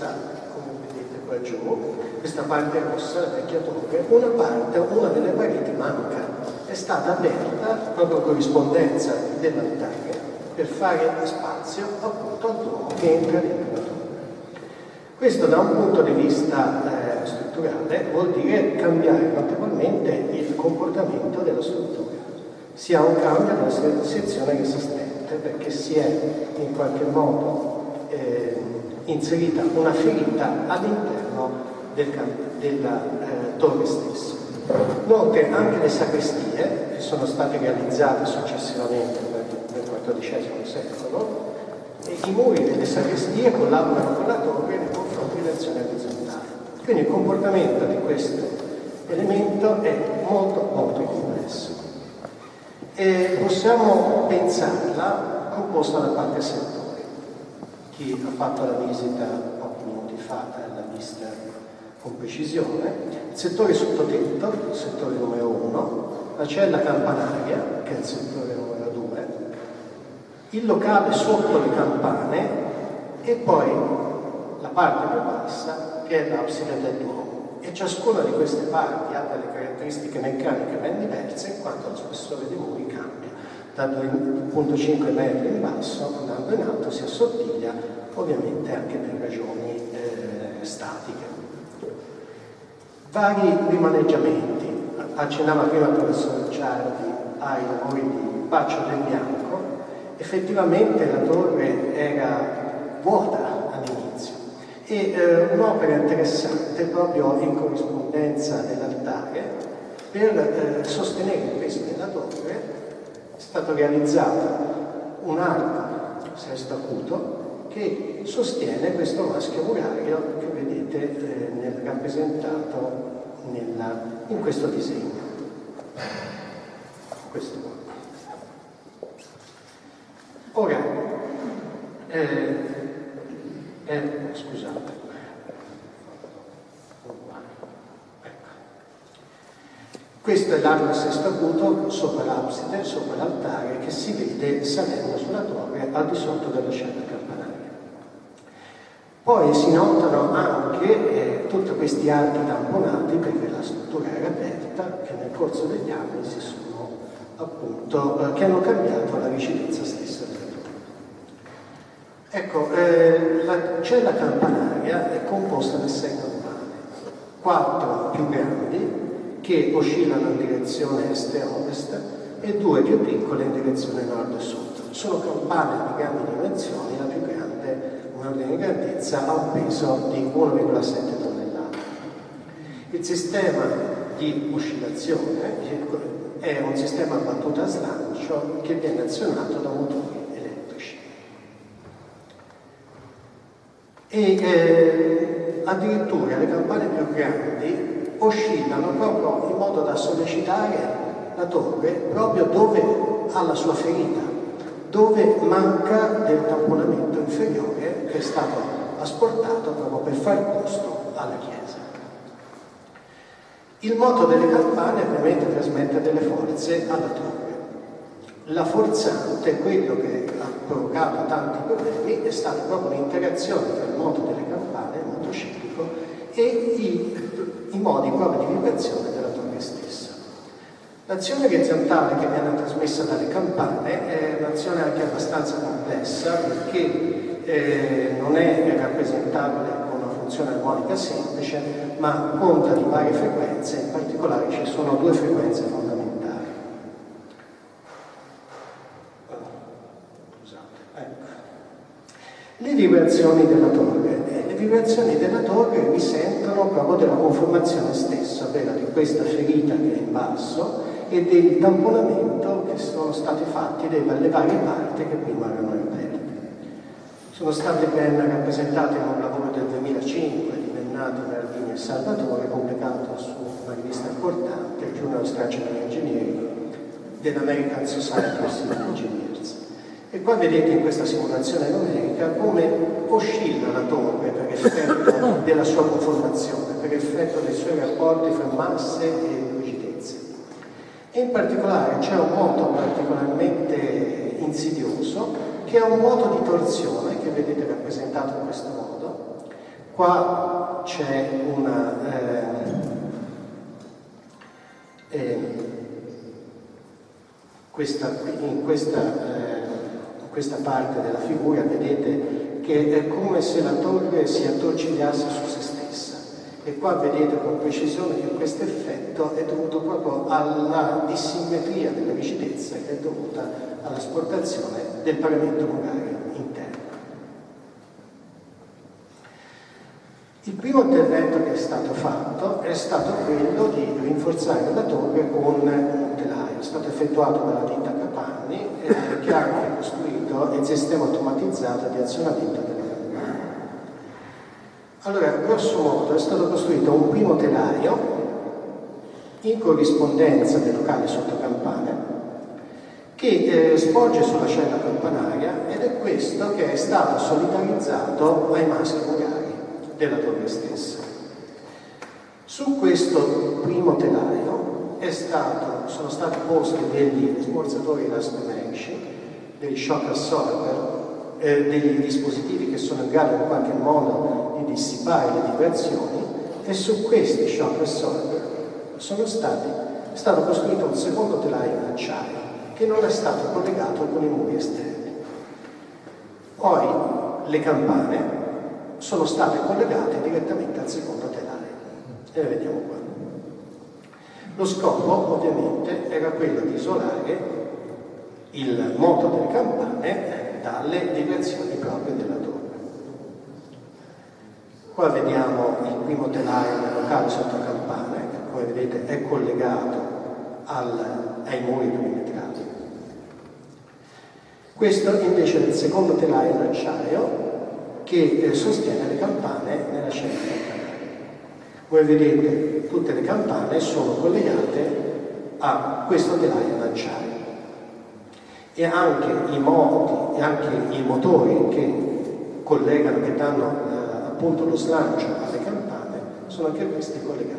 come vedete qua giù, questa parte rossa, la vecchia torre, una parte, una delle pareti manca, è stata aperta proprio in corrispondenza dell'altare per fare spazio appunto al Duomo che entra dentro la torre. Questo da un punto di vista eh, strutturale vuol dire cambiare notevolmente il comportamento della struttura. Si ha un cambio della sezione resistente perché si è in qualche modo eh, inserita una ferita all'interno del, della eh, torre stessa. Inoltre anche le sacrestie, che sono state realizzate successivamente nel quattordicesimo secolo, e i muri delle sacrestie collaborano con la torre nei confronti di direzione orizzontale. Quindi il comportamento di questo elemento è molto molto complesso. E possiamo pensarla composta da qualche settore. Chi ha fatto la visita pochi minuti fa l'ha vista con precisione. Il settore sottotetto, il settore numero uno, la cella campanaria, che è il settore numero due, il locale sotto le campane e poi la parte più bassa, che è l'abside del Duomo. E ciascuna di queste parti ha delle caratteristiche meccaniche ben diverse, in quanto lo spessore dei muri cambia. Da due virgola cinque metri in basso, andando in alto, si assottiglia, ovviamente anche per ragioni eh, statiche. Vari rimaneggiamenti. Accennava prima il professor Ciardi ai lavori di Baccio del Bianco. Effettivamente la torre era vuota all'inizio. E eh, un'opera interessante proprio in corrispondenza dell'altare per eh, sostenere il peso della torre è stato realizzato un arco sesto acuto che sostiene questo maschio murario che vedete eh, nel, rappresentato nella, in questo disegno. Questo qua. Ora, eh, Eh, scusate, ecco. Questo è l'arco sesto acuto sopra l'abside, sopra l'altare, che si vede salendo sulla torre al di sotto della cella campanaria. Poi si notano anche eh, tutti questi archi tamponati perché la struttura era aperta, che nel corso degli anni si sono appunto eh, che hanno cambiato la rigidezza stessa della torre. Ecco, eh, la cella campanaria è composta da sei campane, quattro più grandi che oscillano in direzione est e ovest e due più piccole in direzione nord e sud. Sono campane di grandi dimensioni, la più grande, un ordine di grandezza, ha un peso di uno virgola sette tonnellate. Il sistema di oscillazione è un sistema a battuta a slancio che viene azionato da motori elettrici. E eh, addirittura le campane più grandi oscillano proprio in modo da sollecitare la torre proprio dove ha la sua ferita, dove manca del tamponamento inferiore che è stato asportato proprio per far posto alla chiesa. Il moto delle campane ovviamente trasmette delle forze alla torre. La forzante, quello che ha provocato tanti problemi, è stata proprio l'interazione tra il moto delle campane, il moto ciclico, e i, i modi proprio di vibrazione della torre stessa. L'azione orizzontale che viene trasmessa dalle campane è un'azione anche abbastanza complessa perché eh, non è rappresentabile con una funzione armonica semplice, ma conta di varie frequenze, in particolare ci sono due frequenze fondamentali. Le vibrazioni della torre. Eh, le vibrazioni della torre risentono proprio della conformazione stessa, ovvero di questa ferita che è in basso e del tamponamento che sono stati fatti dalle varie parti che prima erano aperte. Sono state ben rappresentate in un lavoro del duemilacinque di Bennati, Nardini e Salvatore, pubblicato su una rivista importante, il Journal of Structural Engineering dell'American Society of Civil Engineers. E qua vedete in questa simulazione numerica come oscilla la torre per effetto della sua conformazione, per effetto dei suoi rapporti fra masse e rigidezze. E in particolare c'è un moto particolarmente insidioso che è un moto di torsione che vedete rappresentato in questo modo, Qua c'è una eh, eh, questa, in, questa, eh, in questa parte della figura vedete che è come se la torre si attorcigliasse su se stessa, e qua vedete con precisione che questo effetto è dovuto proprio alla dissimmetria della rigidezza che è dovuta all'asportazione del paramento murario interno. Il primo intervento che è stato fatto è stato quello di rinforzare la torre con un telaio. È stato effettuato dalla ditta Capanni, eh, che ha anche costruito il sistema automatizzato di azionamento delle campane. Allora, grosso modo, è stato costruito un primo telaio in corrispondenza del locale sotto campane che eh, sporge sulla cella campanaria, ed è questo che è stato solidarizzato ai maschi murari della torre stessa. Su questo primo telaio è stato, sono stati posti degli smorzatori elastomerici, degli shock absorber, eh, degli dispositivi che sono in grado in qualche modo di dissipare le vibrazioni, e su questi shock absorber sono stati, è stato costruito un secondo telaio in acciaio che non è stato collegato con i muri esterni. Poi le campane sono state collegate direttamente al secondo telaio, e le vediamo qua. Lo scopo ovviamente era quello di isolare il moto delle campane dalle vibrazioni proprie della torre. Qua vediamo il primo telaio nel locale sotto campane, che come vedete è collegato al, ai muri perimetrali. Questo invece è il secondo telaio in acciaio che eh, sostiene le campane nella cella campanaria. Come vedete, tutte le campane sono collegate a questo telaio in acciaio, e anche i moti e anche i motori che collegano, che danno eh, appunto lo slancio alle campane, sono anche questi collegati.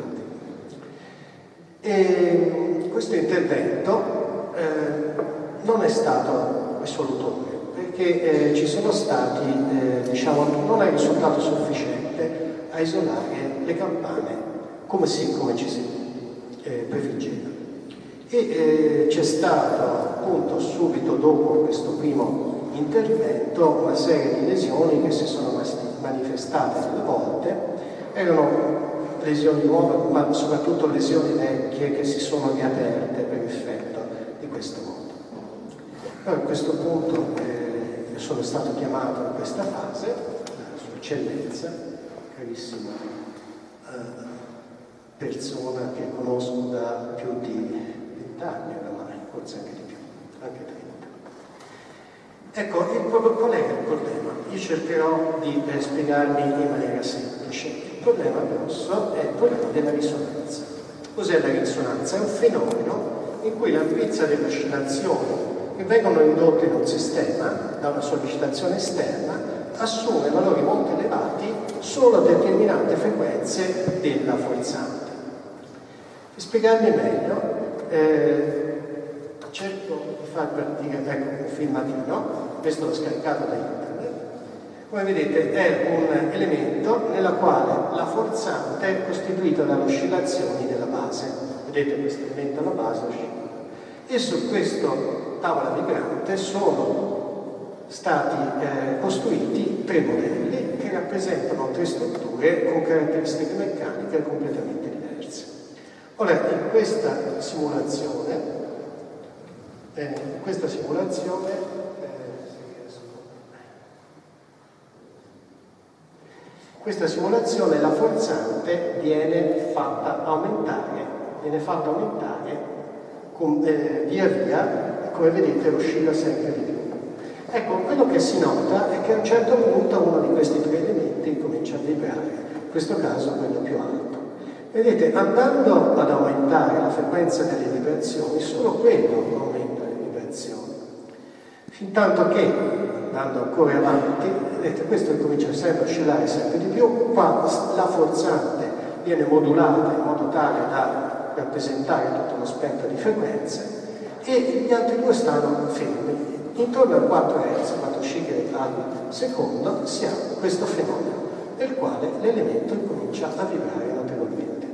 E questo intervento eh, non è stato risolutore, perché eh, ci sono stati, eh, diciamo, non è risultato sufficiente a isolare le campane come, si, come ci si eh, prefiggeva. E eh, c'è stato appunto subito dopo questo primo intervento una serie di lesioni che si sono manifestate delle volte. Erano lesioni nuove, ma soprattutto lesioni vecchie che si sono riaperte per effetto di questo modo. Però a questo punto eh, sono stato chiamato in questa fase, la sua eccellenza, carissima eh, persona che conosco da più di vent'anni oramai, forse anche di più, anche trenta. Ecco, il, qual è il problema? Io cercherò di eh, spiegarmi in maniera semplice. Il problema grosso è il problema della risonanza. Cos'è la risonanza? È un fenomeno in cui l'ampiezza delle oscillazioni che vengono ridotte in un sistema da una sollecitazione esterna assume valori molto elevati solo a determinate frequenze della forzante. Per spiegarmi meglio, eh, cerco di far partire, ecco, un filmatino, questo l'ho scaricato da internet. Come vedete è un elemento nella quale la forzante è costituita dalle oscillazioni della base. Vedete questo elemento alla base oscilla. E su questo tavola vibrante sono stati eh, costruiti tre modelli che rappresentano tre strutture con caratteristiche meccaniche completamente diverse. Ora, in questa simulazione, eh, in questa simulazione eh, questa simulazione la forzante viene fatta aumentare, viene fatta aumentare con, eh, via via. Come vedete oscilla sempre di più. Ecco, quello che si nota è che a un certo punto uno di questi tre elementi comincia a vibrare, in questo caso quello più alto. Vedete, andando ad aumentare la frequenza delle vibrazioni, solo quello aumenta le vibrazioni. Fintanto che, andando ancora avanti, vedete, questo comincia sempre a oscillare sempre di più, qua la forzante viene modulata in modo tale da rappresentare tutto uno spettro di frequenze, e gli altri due stanno fermi. Intorno a quattro hertz, quattro cicli al secondo, si ha questo fenomeno nel quale l'elemento comincia a vibrare notevolmente.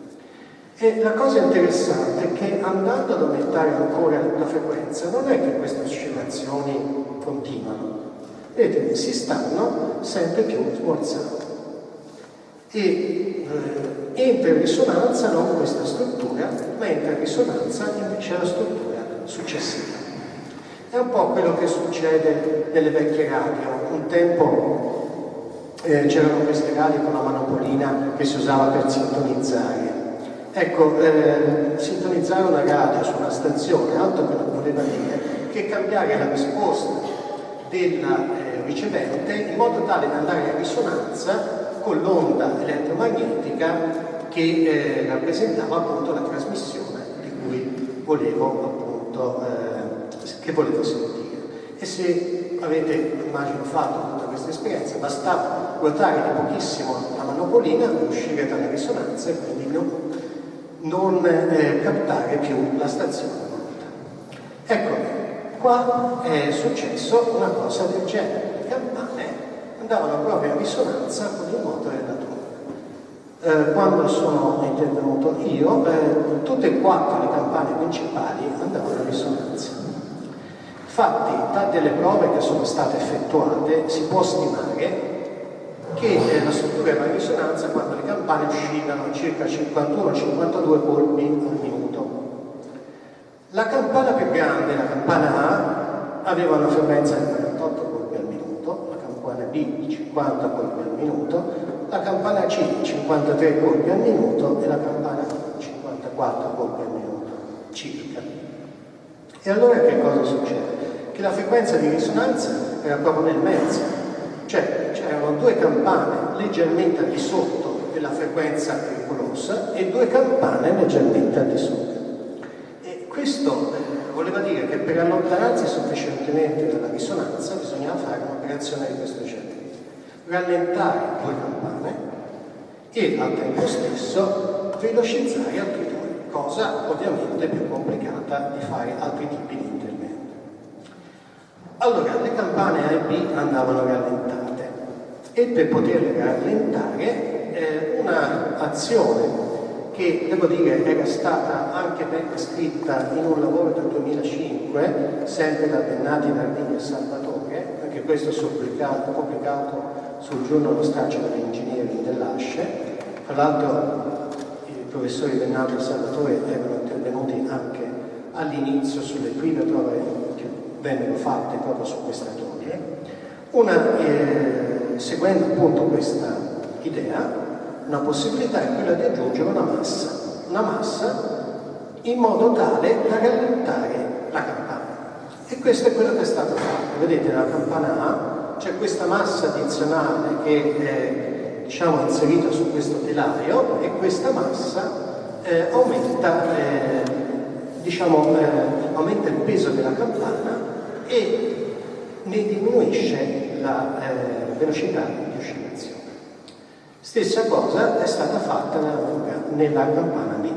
E la cosa interessante è che andando ad aumentare ancora la frequenza non è che queste oscillazioni continuano, vedete, si stanno sempre più smorzando e eh, entra in risonanza non questa struttura, ma entra in risonanza invece la struttura successiva. È un po' quello che succede nelle vecchie radio. Un tempo eh, c'erano queste radio con la manopolina che si usava per sintonizzare. Ecco, eh, sintonizzare una radio su una stazione altro che non voleva dire che cambiare la risposta del eh, ricevente in modo tale da andare in risonanza con l'onda elettromagnetica che eh, rappresentava appunto la trasmissione di cui volevo appunto eh, che volevo sentire. E se avete, immagino, fatto tutta questa esperienza, bastava ruotare di pochissimo la manopolina per uscire dalla risonanza e quindi non, non eh, captare più la stazione voluta. Ecco, qua è successo una cosa del genere. Le campane andavano proprio in risonanza con il moto della torre. Eh, quando sono intervenuto io, eh, tutte e quattro le campane principali andavano in risonanza. Infatti, da delle prove che sono state effettuate, si può stimare che eh, la struttura era in risonanza quando le campane uscivano circa cinquantuno cinquantadue colpi al minuto. La campana più grande, la campana A, aveva una frequenza di quarantotto colpi al minuto, la campana B di cinquanta colpi al minuto, la campana C di cinquantatré colpi al minuto e la campana D di cinquantaquattro colpi al minuto circa. E allora che cosa succede? Che la frequenza di risonanza era proprio nel mezzo, cioè c'erano due campane leggermente al di sotto della frequenza pericolosa e due campane leggermente al di sopra. E questo eh, voleva dire che per allontanarsi sufficientemente dalla risonanza bisognava fare un'operazione di questo genere: rallentare due campane e al tempo stesso velocizzare altri due, cosa ovviamente più complicata di fare altri tipi di intervento. Allora, le campane A e B andavano rallentate e per poterle rallentare eh, una azione che, devo dire, era stata anche ben descritta in un lavoro del duemilacinque, sempre da Bennati, Nardini e Salvatore, perché questo è pubblicato, pubblicato sul giornale Straccio dell'Engineering dell'Asce. Tra l'altro i professori Bennati e Salvatore erano intervenuti anche all'inizio sulle prime prove che vennero fatte proprio su questa torre. Una, eh, seguendo appunto questa idea, una possibilità è quella di aggiungere una massa, una massa in modo tale da rallentare la campana. E questo è quello che è stato fatto. Vedete, nella campana A c'è questa massa addizionale che è, diciamo, inserita su questo telaio, e questa massa eh, aumenta, eh, diciamo, eh, aumenta il peso della campana e ne diminuisce la eh, velocità di oscillazione. Stessa cosa è stata fatta nella, nella campana B.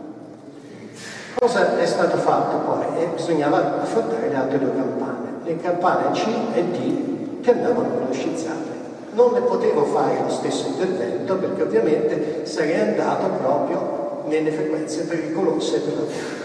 Cosa è stato fatto poi? Eh, bisognava affrontare le altre due campane, le campane C e D, che andavano velocizzate. Non ne potevo fare lo stesso intervento perché ovviamente sarei andato proprio nelle frequenze pericolose per la Terra.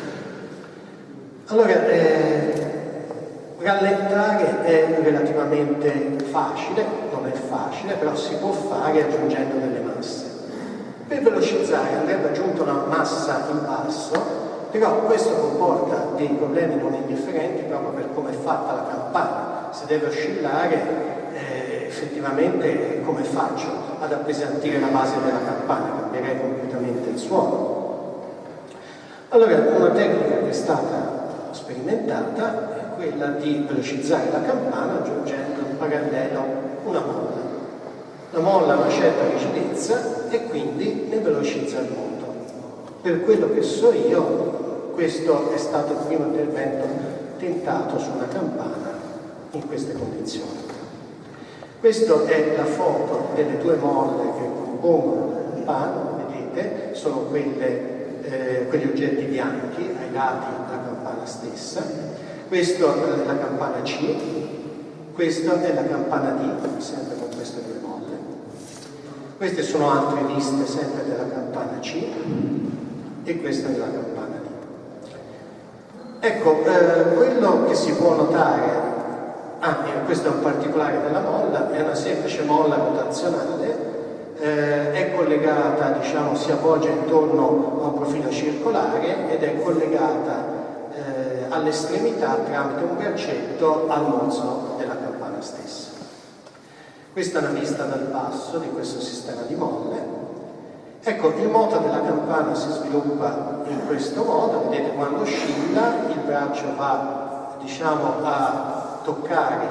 Allora, eh, rallentare è relativamente facile, non è facile, però si può fare aggiungendo delle masse. Per velocizzare andrebbe aggiunta una massa in basso, però questo comporta dei problemi non indifferenti proprio per come è fatta la campana. Se deve oscillare, eh, effettivamente come faccio ad appesantire la base della campana? Cambierei completamente il suono. Allora, una tecnica che è stata sperimentata è quella di velocizzare la campana aggiungendo in parallelo una molla. La molla ha una certa rigidezza e quindi ne velocizza il moto. Per quello che so io, questo è stato il primo intervento tentato su una campana in queste condizioni. Questa è la foto delle due molle che compongono la campana, vedete, sono quelle Eh, quegli oggetti bianchi ai lati della campana stessa. Questa è la campana C, questa è la campana D, sempre con queste due molle. Queste sono altre viste sempre della campana C e questa della campana D. Ecco, eh, quello che si può notare, ah, e questo è un particolare della molla, è una semplice molla rotazionale, eh, è collegata, diciamo, si avvolge intorno a un profilo circolare ed è collegata eh, all'estremità tramite un braccetto al mozzo della campana stessa. Questa è una vista dal basso di questo sistema di molle. Ecco, il moto della campana si sviluppa in questo modo, vedete quando oscilla il braccio va, diciamo, a toccare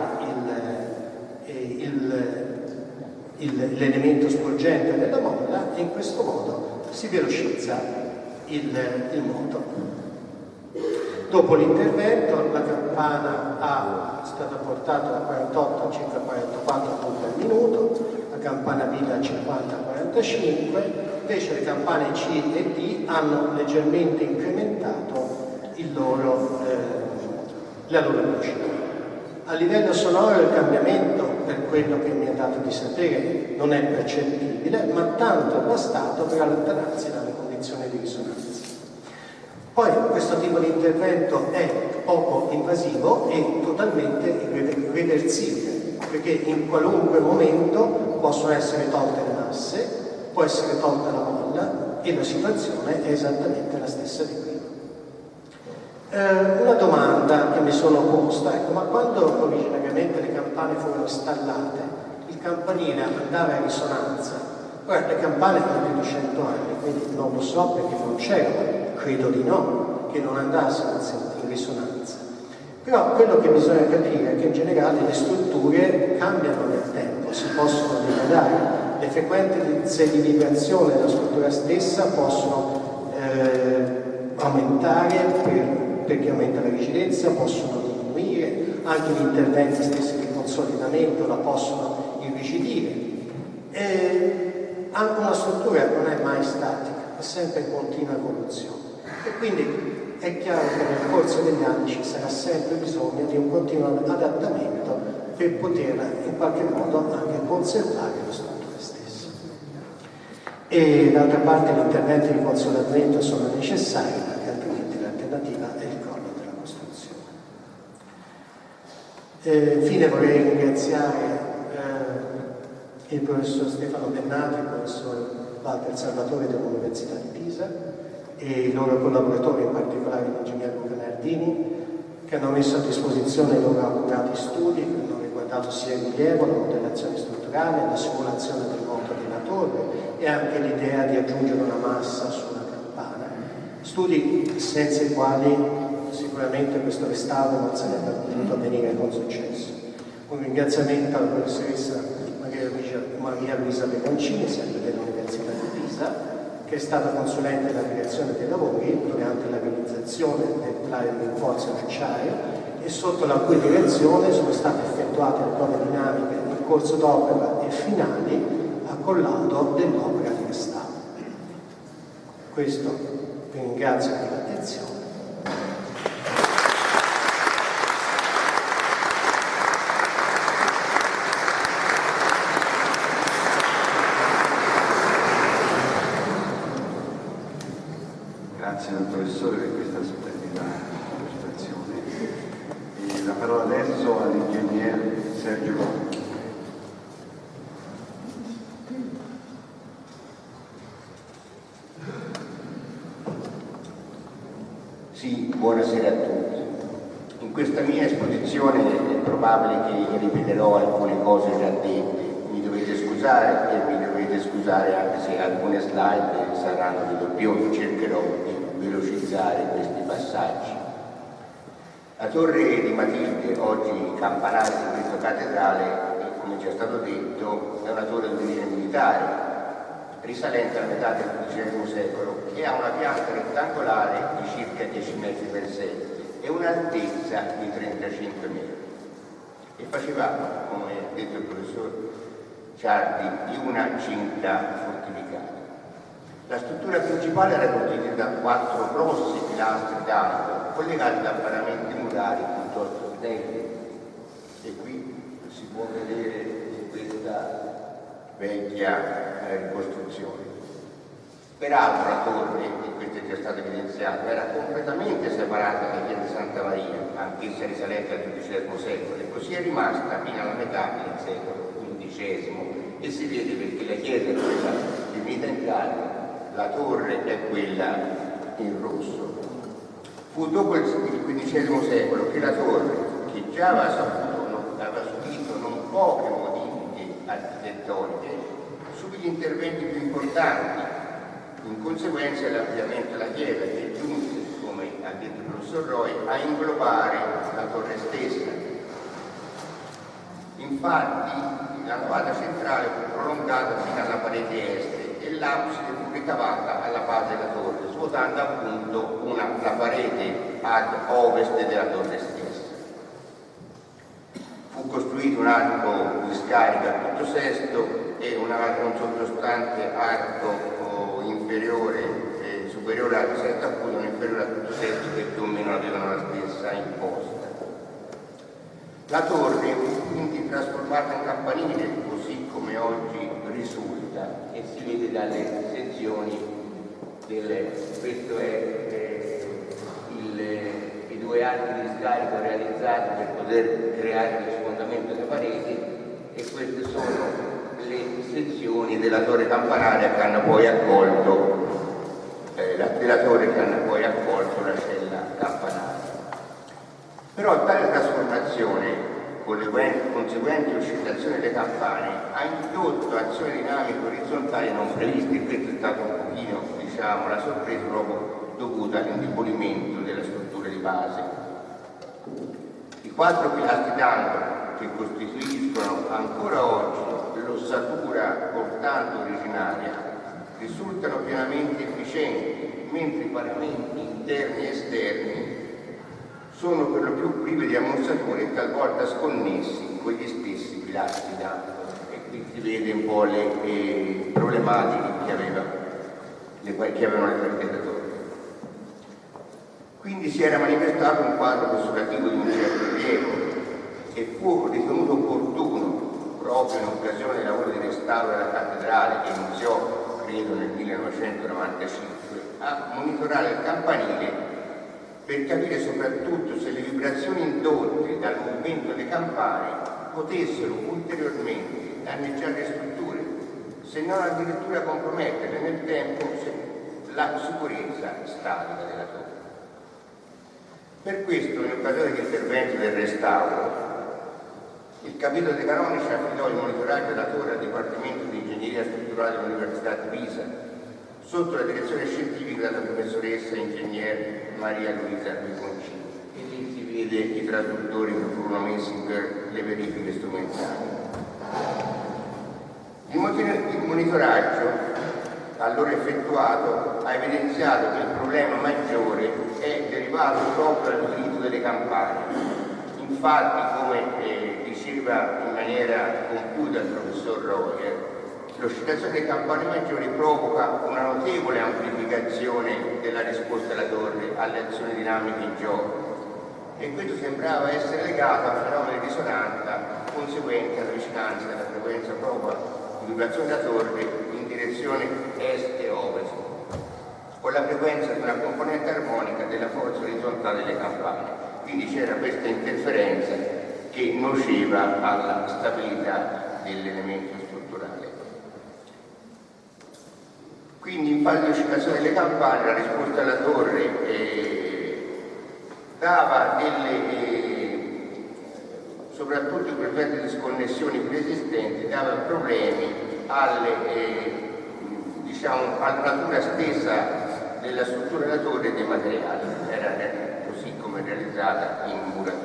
l'elemento sporgente della molla e in questo modo si velocizza il, il moto. Dopo l'intervento la campana A è stata portata da quarantotto a circa quarantaquattro punti al minuto, la campana B da cinquanta a quarantacinque, invece le campane C e D hanno leggermente incrementato il loro, eh, la loro velocità. A livello sonoro il cambiamento, per quello che mi è dato di sapere, non è percettibile, ma tanto è bastato per allontanarsi dalle condizioni di risonanza. Poi questo tipo di intervento è poco invasivo e totalmente reversibile, perché in qualunque momento possono essere tolte le masse, può essere tolta la molla e la situazione è esattamente la stessa di prima. Eh, una domanda che mi sono posta, ecco, ma quando originariamente le campane furono installate, il campanile andava in risonanza? Ora, le campane hanno più di cento anni, quindi non lo so perché non c'erano. Credo di no, che non andassero in risonanza. Però quello che bisogna capire è che in generale le strutture cambiano nel tempo, si possono degradare. Le frequenze di vibrazione della struttura stessa possono eh, aumentare per, perché aumenta la rigidezza, possono diminuire, anche gli interventi stessi di consolidamento la possono irrigidire. E anche una struttura non è mai statica, è sempre in continua evoluzione. E quindi è chiaro che nel corso degli anni ci sarà sempre bisogno di un continuo adattamento per poter in qualche modo anche conservare la struttura stessa. E d'altra parte gli interventi di consolidamento sono necessari perché altrimenti l'alternativa è il crollo della costruzione. E infine vorrei ringraziare eh, il professor Stefano Bennati, il professor Walter Salvatore dell'Università di Pisa, e i loro collaboratori, in particolare l'ingegner Luca Nardini, che hanno messo a disposizione i loro accurati studi che hanno riguardato sia il rilievo, la modellazione strutturale, la simulazione del moto della torre e anche l'idea di aggiungere una massa sulla campana. Studi senza i quali sicuramente questo restauro non sarebbe potuto avvenire con successo. Un ringraziamento alla professoressa Maria Luisa, Maria Luisa Peconcini, sempre dell'Università di Pisa, che è stata consulente della direzione dei lavori durante la realizzazione del piano di rinforzo in acciaio e sotto la cui direzione sono state effettuate le prove dinamiche in corso d'opera e finali a collaudo dell'opera di restauro. Questo vi ringrazio per l'attenzione. Grazie al professore per questa splendida illustrazione. E la parola adesso all'ingegner Sergio Conti. Sì, buonasera a tutti. In questa mia esposizione è probabile che ripeterò alcune cose già dette. Mi dovete scusare e mi dovete scusare anche se alcune slide saranno di doppione, cercherò di velocizzare questi passaggi. La torre di Matilde, oggi campanario di questa cattedrale, come già è stato detto, è una torre di origine militare, risalente alla metà del undicesimo secolo, che ha una pianta rettangolare di circa dieci metri per sette e un'altezza di trentacinque metri. E faceva, come ha detto il professor Ciardi, di una cinta fortificata. La struttura principale era costituita da quattro grossi pilastri d'arco collegati da paramenti murari piuttosto snelli. E qui si può vedere in questa vecchia eh, ricostruzione. Peraltro la torre, e questo è già stato evidenziato, era completamente separata dalla chiesa di Santa Maria, anch'essa risalente al dodicesimo secolo, e così è rimasta fino alla metà del secolo quindicesimo, e si vede perché la chiesa è quella definita in giallo, la torre è quella in rosso. Fu dopo il quindicesimo secolo che la torre, che già aveva, saputo, aveva subito non poche modifiche architettoniche, subì gli interventi più importanti. In conseguenza dell'ampliamento della chiesa, che giunse, come ha detto il professor Roy, a inglobare la torre stessa. Infatti la navata centrale fu prolungata fino alla parete est e l'abside fu ricavata alla base della torre, svuotando appunto una, la parete ad ovest della torre stessa. Fu costruito un arco di scarica a tutto sesto e una, un sottostante arco inferiore, eh, superiore al sesto appunto, un inferiore a tutto sesto, che più o meno avevano la stessa imposta. La torre fu quindi trasformata in campanile, così come oggi risulta, e si vede dalle sezioni delle, questo è eh, il, i due archi di scarico realizzati per poter creare il sfondamento delle pareti, e queste sono le sezioni della torre campanaria che hanno poi accolto eh, la, della torre che hanno poi accolto la cella campanaria. Però tale trasformazione, con le conseguenti oscillazioni delle campane, ha indotto azioni dinamiche orizzontali non previste, e questo è stato un pochino, diciamo, la sorpresa proprio dovuta all'indebolimento della struttura di base. I quattro pilastri d'angolo che costituiscono ancora oggi l'ossatura portante originaria risultano pienamente efficienti, mentre i paramenti interni e esterni sono per lo più privi di ammorzatori e talvolta sconnessi con gli stessi pilastri d'angolo. E qui si vede un po' le eh, problematiche che, aveva, le, che avevano le pareti della torre. Quindi si era manifestato un quadro costruttivo di un certo rilievo e fu ritenuto opportuno, proprio in occasione dei lavori di restauro della cattedrale, che iniziò, credo, nel millenovecentonovantacinque, a monitorare il campanile per capire soprattutto se le vibrazioni indotte dal movimento delle campane potessero ulteriormente danneggiare le strutture, se non addirittura compromettere nel tempo la sicurezza statica della torre. Per questo, in occasione dell'intervento del restauro, il capitolo dei canonici affidò il monitoraggio della torre al Dipartimento di Ingegneria Strutturale dell'Università di Pisa, sotto la direzione scientifica della professoressa ingegner Maria Luisa Biconcini. E lì si vede i traduttori che furono messi per le verifiche strumentali. Il monitoraggio, allora effettuato, ha evidenziato che il problema maggiore è derivato proprio dall'utilizzo delle campane. Infatti, come eh, diceva in maniera compiuta il professor Royer, l'oscillazione dei campani maggiori provoca una notevole amplificazione della risposta della torre alle azioni dinamiche in gioco, e questo sembrava essere legato a fenomeni di risonanza conseguenti alla vicinanza della frequenza propria di vibrazione della torre in direzione est e ovest, o la frequenza di una componente armonica della forza orizzontale delle campane. Quindi c'era questa interferenza che noceva alla stabilità dell'elemento strutturale. Quindi in fase di oscillazione delle campane la risposta alla torre eh, dava delle, eh, soprattutto in perfette disconnessioni preesistenti, dava problemi alle, eh, diciamo, alla natura stessa della struttura della torre e dei materiali. Era così come realizzata in muratura.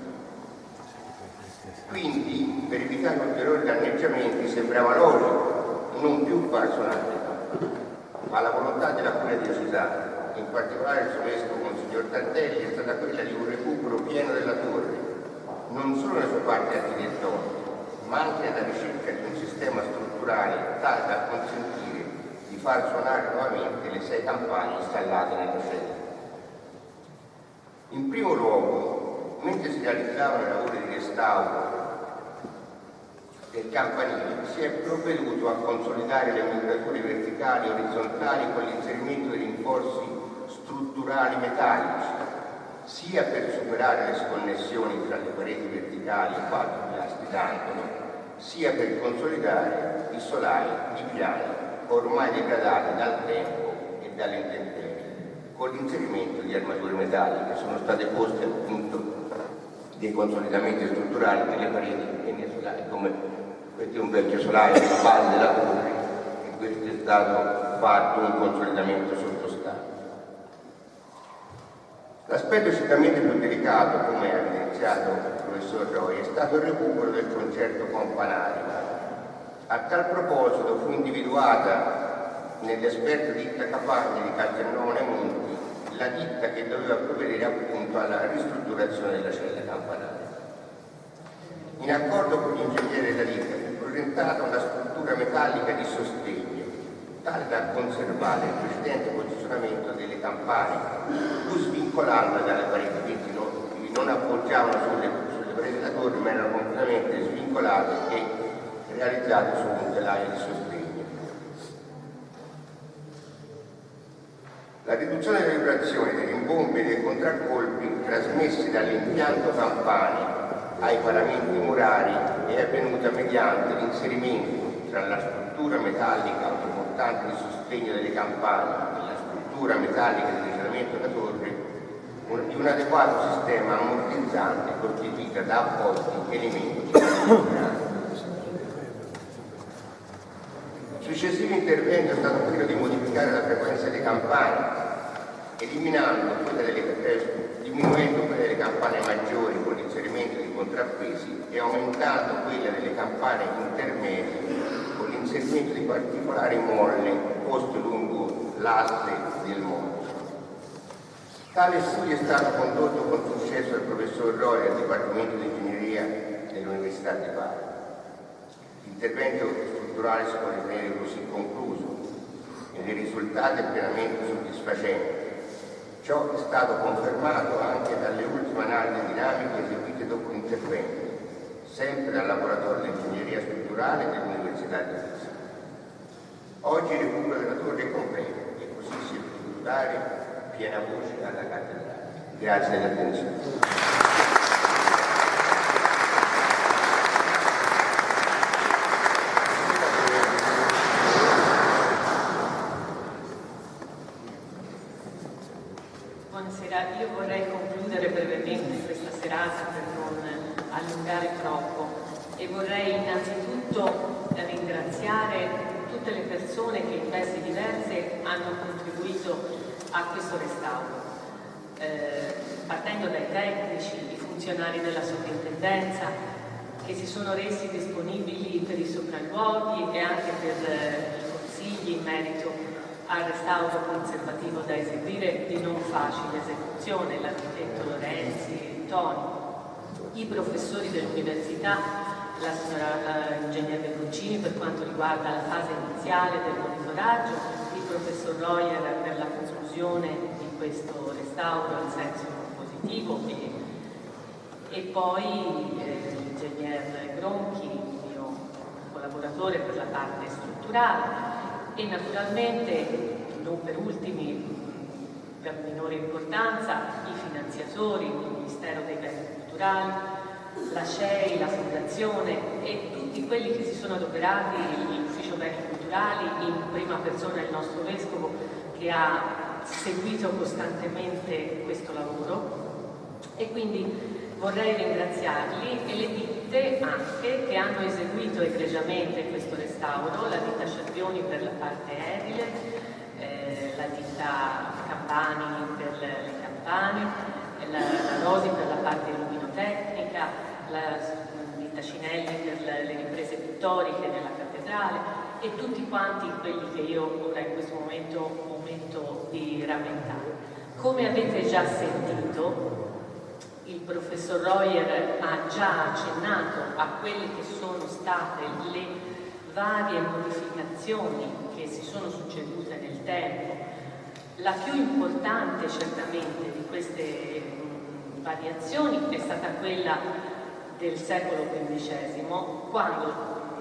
Quindi, per evitare ulteriori danneggiamenti, sembrava logico non più far suonare le campane, ma la volontà della curiosità, in particolare il suo vescovo Monsignor Tardelli, è stata quella di un recupero pieno della torre, non solo nella sua parte architettonica, ma anche nella ricerca di un sistema strutturale tale da consentire di far suonare nuovamente le sei campane installate nella cella. In primo luogo, mentre si realizzavano i lavori di restauro del campanile si è provveduto a consolidare le murature verticali e orizzontali con l'inserimento di rinforzi strutturali metallici, sia per superare le sconnessioni tra le pareti verticali e quattro pilastri d'angolo, sia per consolidare i solai di piani ormai degradati dal tempo e dalle intemperie, con l'inserimento di armature metalliche. Sono state poste appunto dei consolidamenti strutturali nelle pareti e nei solai, come questo è un vecchio solaio sulla base della torre e questo è stato fatto un consolidamento sottostante. L'aspetto certamente più delicato, come ha evidenziato il professor Roy, è stato il recupero del concerto campanario. A tal proposito fu individuata nell'esperta ditta Capanne di Castelnuovo Monti la ditta che doveva provvedere appunto alla ristrutturazione della cella campanaria. In accordo con gli ingegneri della ditta fu presentata una struttura metallica di sostegno, tale da conservare il precedente posizionamento delle campane, pur svincolando dalle pareti, quindi non, non appoggiavano sulle, sulle pareti della torre, ma erano completamente svincolate e realizzate su un telaio di sostegno. La riduzione delle vibrazioni, dei rimbombi e dei contraccolpi trasmessi dall'impianto campani ai paramenti murari è avvenuta mediante l'inserimento tra la struttura metallica autoportante di sostegno delle campane e la struttura metallica di risanamento della torre di un adeguato sistema ammortizzante costituito da appositi elementi. Il successivo intervento è stato quello di modificare la frequenza dei campani, eliminando quelle delle, eh, diminuendo quelle delle campane maggiori con l'inserimento di contrappesi e aumentando quella delle campane intermedie con l'inserimento di particolari molle poste lungo l'asse del monte. Tale studio è stato condotto con successo dal professor Roy al Dipartimento di Ingegneria dell'Università di Bari. L'intervento strutturale si può ritenere così concluso ed il risultato è pienamente soddisfacente. Ciò è stato confermato anche dalle ultime analisi dinamiche eseguite dopo l'intervento, sempre dal laboratorio di ingegneria strutturale dell'Università di Pisa. Oggi il recupero della torre è completo e così si è potuto dare piena voce alla cattedrale. Grazie dell'attenzione. Buonasera, io vorrei concludere brevemente questa serata per non allungare troppo e vorrei innanzitutto ringraziare tutte le persone che in vesti diverse hanno contribuito a questo restauro, eh, partendo dai tecnici, i funzionari della sovrintendenza che si sono resi disponibili per i sopralluoghi e anche per eh, i consigli in merito al restauro conservativo da eseguire di non facile esecuzione, l'architetto Lorenzi, Toni, i professori dell'università, la signora eh, ingegnere Bruccini per quanto riguarda la fase iniziale del monitoraggio, il professor Royer per la conclusione di questo restauro in senso positivo e, e poi eh, l'ingegner Gronchi, mio collaboratore per la parte strutturale, e naturalmente, non per ultimi, per minore importanza, i finanziatori, il Ministero dei Beni Culturali, la C E I, la Fondazione e tutti quelli che si sono adoperati, l'Ufficio Beni Culturali, in prima persona il nostro Vescovo che ha seguito costantemente questo lavoro, e quindi vorrei ringraziarli e le ditte anche che hanno eseguito egregiamente questo restauro, la ditta Scerpioni per la parte edile, eh, la ditta Campani per le campane, la, la Rosi per la parte luminotecnica, la ditta Cinelli per le, le riprese pittoriche nella cattedrale e tutti quanti quelli che io ora in questo momento momento di rammentare. Come avete già sentito, il professor Royer ha già accennato a quelle che sono state le varie modificazioni che si sono succedute nel tempo. La più importante certamente di queste mh, variazioni è stata quella del secolo quindicesimo, quando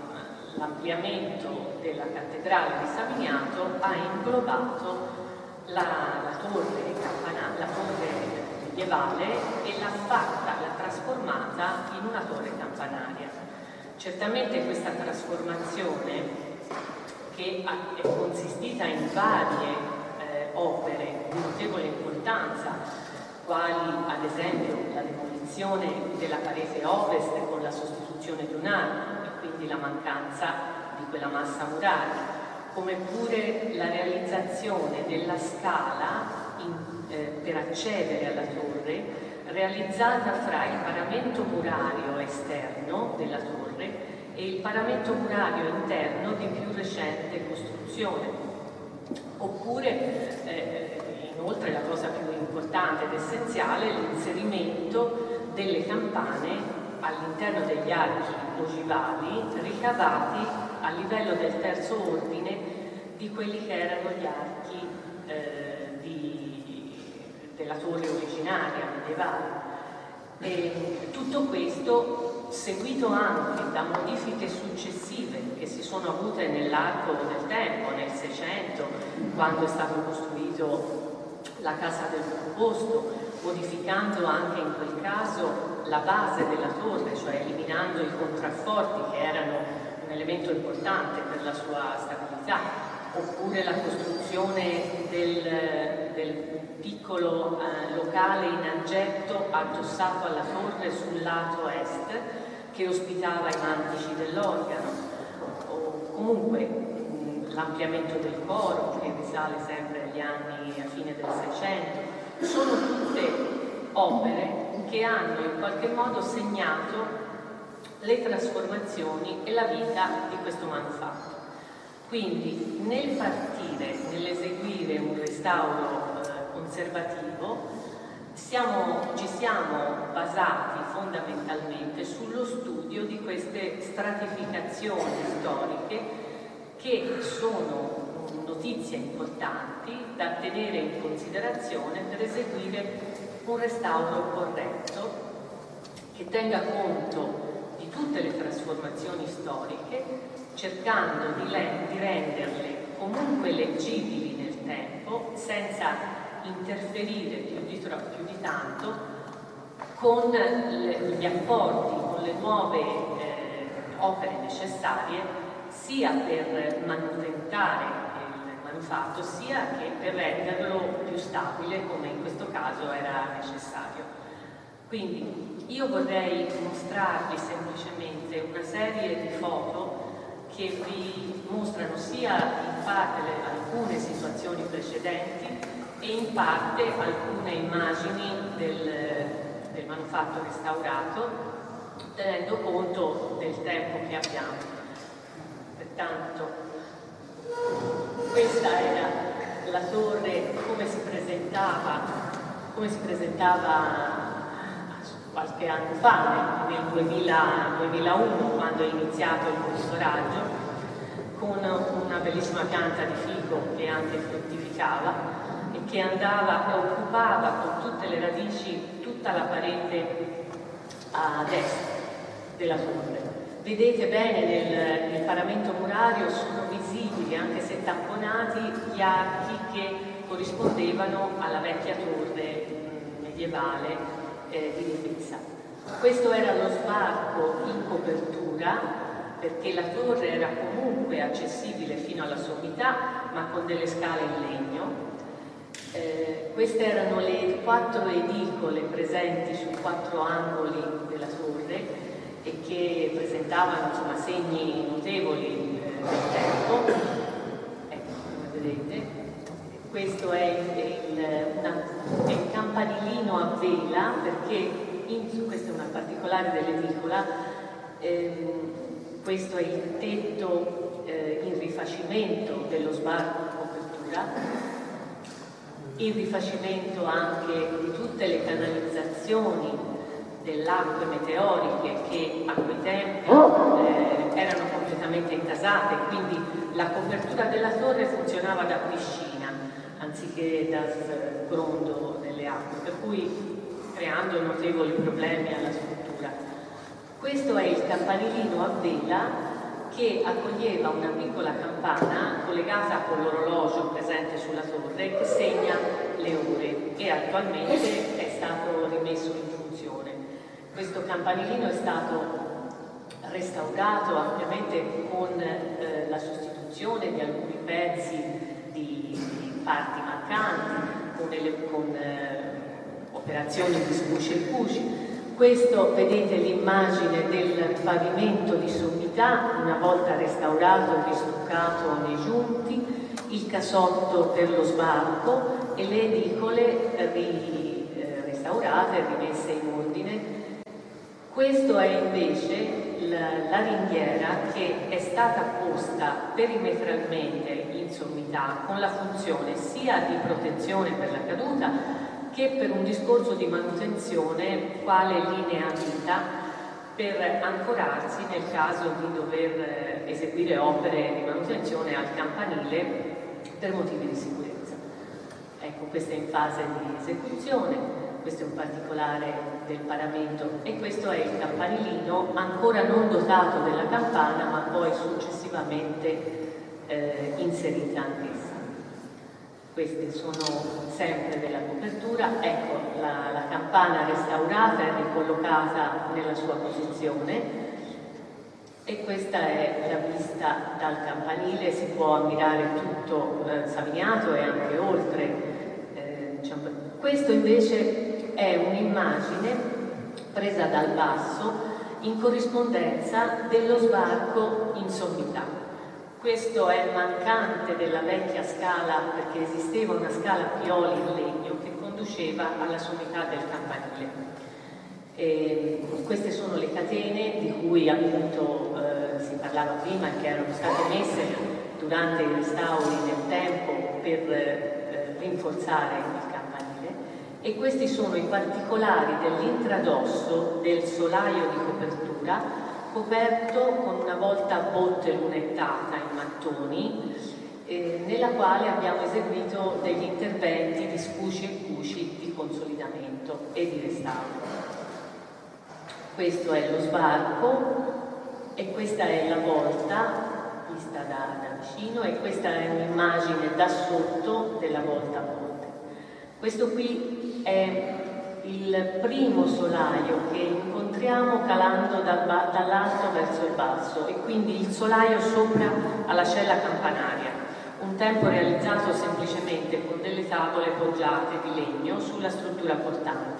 l'ampliamento della cattedrale di San Miniato ha inglobato la, la torre campanale, la torre medievale, e l'ha fatta, l'ha trasformata in una torre campanaria. Certamente questa trasformazione, che è consistita in varie eh, opere di notevole importanza, quali ad esempio la demolizione della parete ovest con la sostituzione di un arco e quindi la mancanza di quella massa muraria, come pure la realizzazione della scala in, eh, per accedere alla torre, realizzata fra il paramento murario esterno della torre e il paramento murario interno di più recente costruzione. Oppure, eh, inoltre, la cosa più importante ed essenziale è l'inserimento delle campane all'interno degli archi ogivali ricavati a livello del terzo ordine di quelli che erano gli archi eh, di, della torre originaria medievale. E tutto questo seguito anche da modifiche successive che si sono avute nell'arco del tempo, nel Seicento, quando è stato costruito la Casa del Posto, modificando anche in quel caso la base della torre, cioè eliminando i contrafforti che erano un elemento importante per la sua stabilità, oppure la costruzione del, del piccolo eh, locale in aggetto addossato alla torre sul lato est, che ospitava i mantici dell'organo, o comunque l'ampliamento del coro, che risale sempre agli anni a fine del Seicento. Sono tutte opere che hanno in qualche modo segnato le trasformazioni e la vita di questo manufatto. Quindi nel partire, nell'eseguire un restauro eh, conservativo, siamo, ci siamo basati fondamentalmente sullo studio di queste stratificazioni storiche, che sono notizie importanti da tenere in considerazione per eseguire un restauro corretto che tenga conto di tutte le trasformazioni storiche, cercando di, di renderle comunque leggibili nel tempo, senza interferire più di, più di tanto con le, gli apporti, con le nuove eh, opere necessarie, sia per manutentare il manufatto, sia che per renderlo più stabile, come in questo caso era necessario. Quindi io vorrei mostrarvi semplicemente una serie di foto che vi mostrano sia in parte le, alcune situazioni precedenti e in parte alcune immagini del, del manufatto restaurato, tenendo conto del tempo che abbiamo. Pertanto questa era la torre come si presentava, come si presentava qualche anno fa, nel duemila, duemilauno, quando è iniziato il monitoraggio, con una bellissima pianta di fico che anche fruttificava e che andava e occupava con tutte le radici tutta la parete a destra della torre. Vedete bene nel, nel paramento murario sono visibili, anche se tamponati, gli archi che corrispondevano alla vecchia torre mh, medievale Eh, di difesa. Questo era lo sbarco in copertura, perché la torre era comunque accessibile fino alla sommità, ma con delle scale in legno. Eh, queste erano le quattro edicole presenti sui quattro angoli della torre e che presentavano, insomma, segni notevoli eh, del tempo. Ecco, come vedete. Questo è il, una, è il campanilino a vela, perché in, questa è una particolare dell'edicola, ehm, questo è il tetto eh, in rifacimento dello sbarco in copertura, il rifacimento anche di tutte le canalizzazioni delle acque meteoriche che a quei tempi eh, erano completamente intasate, quindi la copertura della torre funzionava da piscina anziché da sgrondo delle acque, per cui creando notevoli problemi alla struttura. Questo è il campanilino a vela che accoglieva una piccola campana collegata con l'orologio presente sulla torre che segna le ore e attualmente è stato rimesso in funzione. Questo campanilino è stato restaurato ampiamente con eh, la sostituzione di alcuni pezzi di, di parti mancanti, con, ele, con eh, operazioni di spuci e cuci. Questo, vedete l'immagine del pavimento di sommità, una volta restaurato e ristuccato nei giunti, il casotto per lo sbarco e le edicole ri, eh, restaurate e rimesse in ordine. Questo è invece la, la ringhiera che è stata posta perimetralmente in sommità con la funzione sia di protezione per la caduta che per un discorso di manutenzione quale linea vita per ancorarsi nel caso di dover eseguire opere di manutenzione al campanile per motivi di sicurezza. Ecco, questa è in fase di esecuzione, questo è un particolare del paramento e questo è il campanilino ancora non dotato della campana ma poi successivamente eh, inserita anch'essa. Queste sono sempre della copertura, ecco la, la campana restaurata e ricollocata nella sua posizione e questa è la vista dal campanile, si può ammirare tutto eh, Savignato e anche oltre. Eh, diciamo. Questo invece è un'immagine presa dal basso in corrispondenza dello sbarco in sommità. Questo è mancante della vecchia scala perché esisteva una scala a pioli in legno che conduceva alla sommità del campanile. E queste sono le catene di cui appunto eh, si parlava prima e che erano state messe durante i restauri nel tempo per eh, rinforzare il campanile e questi sono i particolari dell'intradosso del solaio di copertura coperto con una volta a botte lunettata in mattoni eh, nella quale abbiamo eseguito degli interventi di scuci e cuci di consolidamento e di restauro. Questo è lo sbarco e questa è la volta vista da, da vicino e questa è un'immagine da sotto della volta a botte. Questo qui è il primo solaio che incontriamo calando dal dall'alto verso il basso e quindi il solaio sopra alla cella campanaria, un tempo realizzato semplicemente con delle tavole poggiate di legno sulla struttura portante.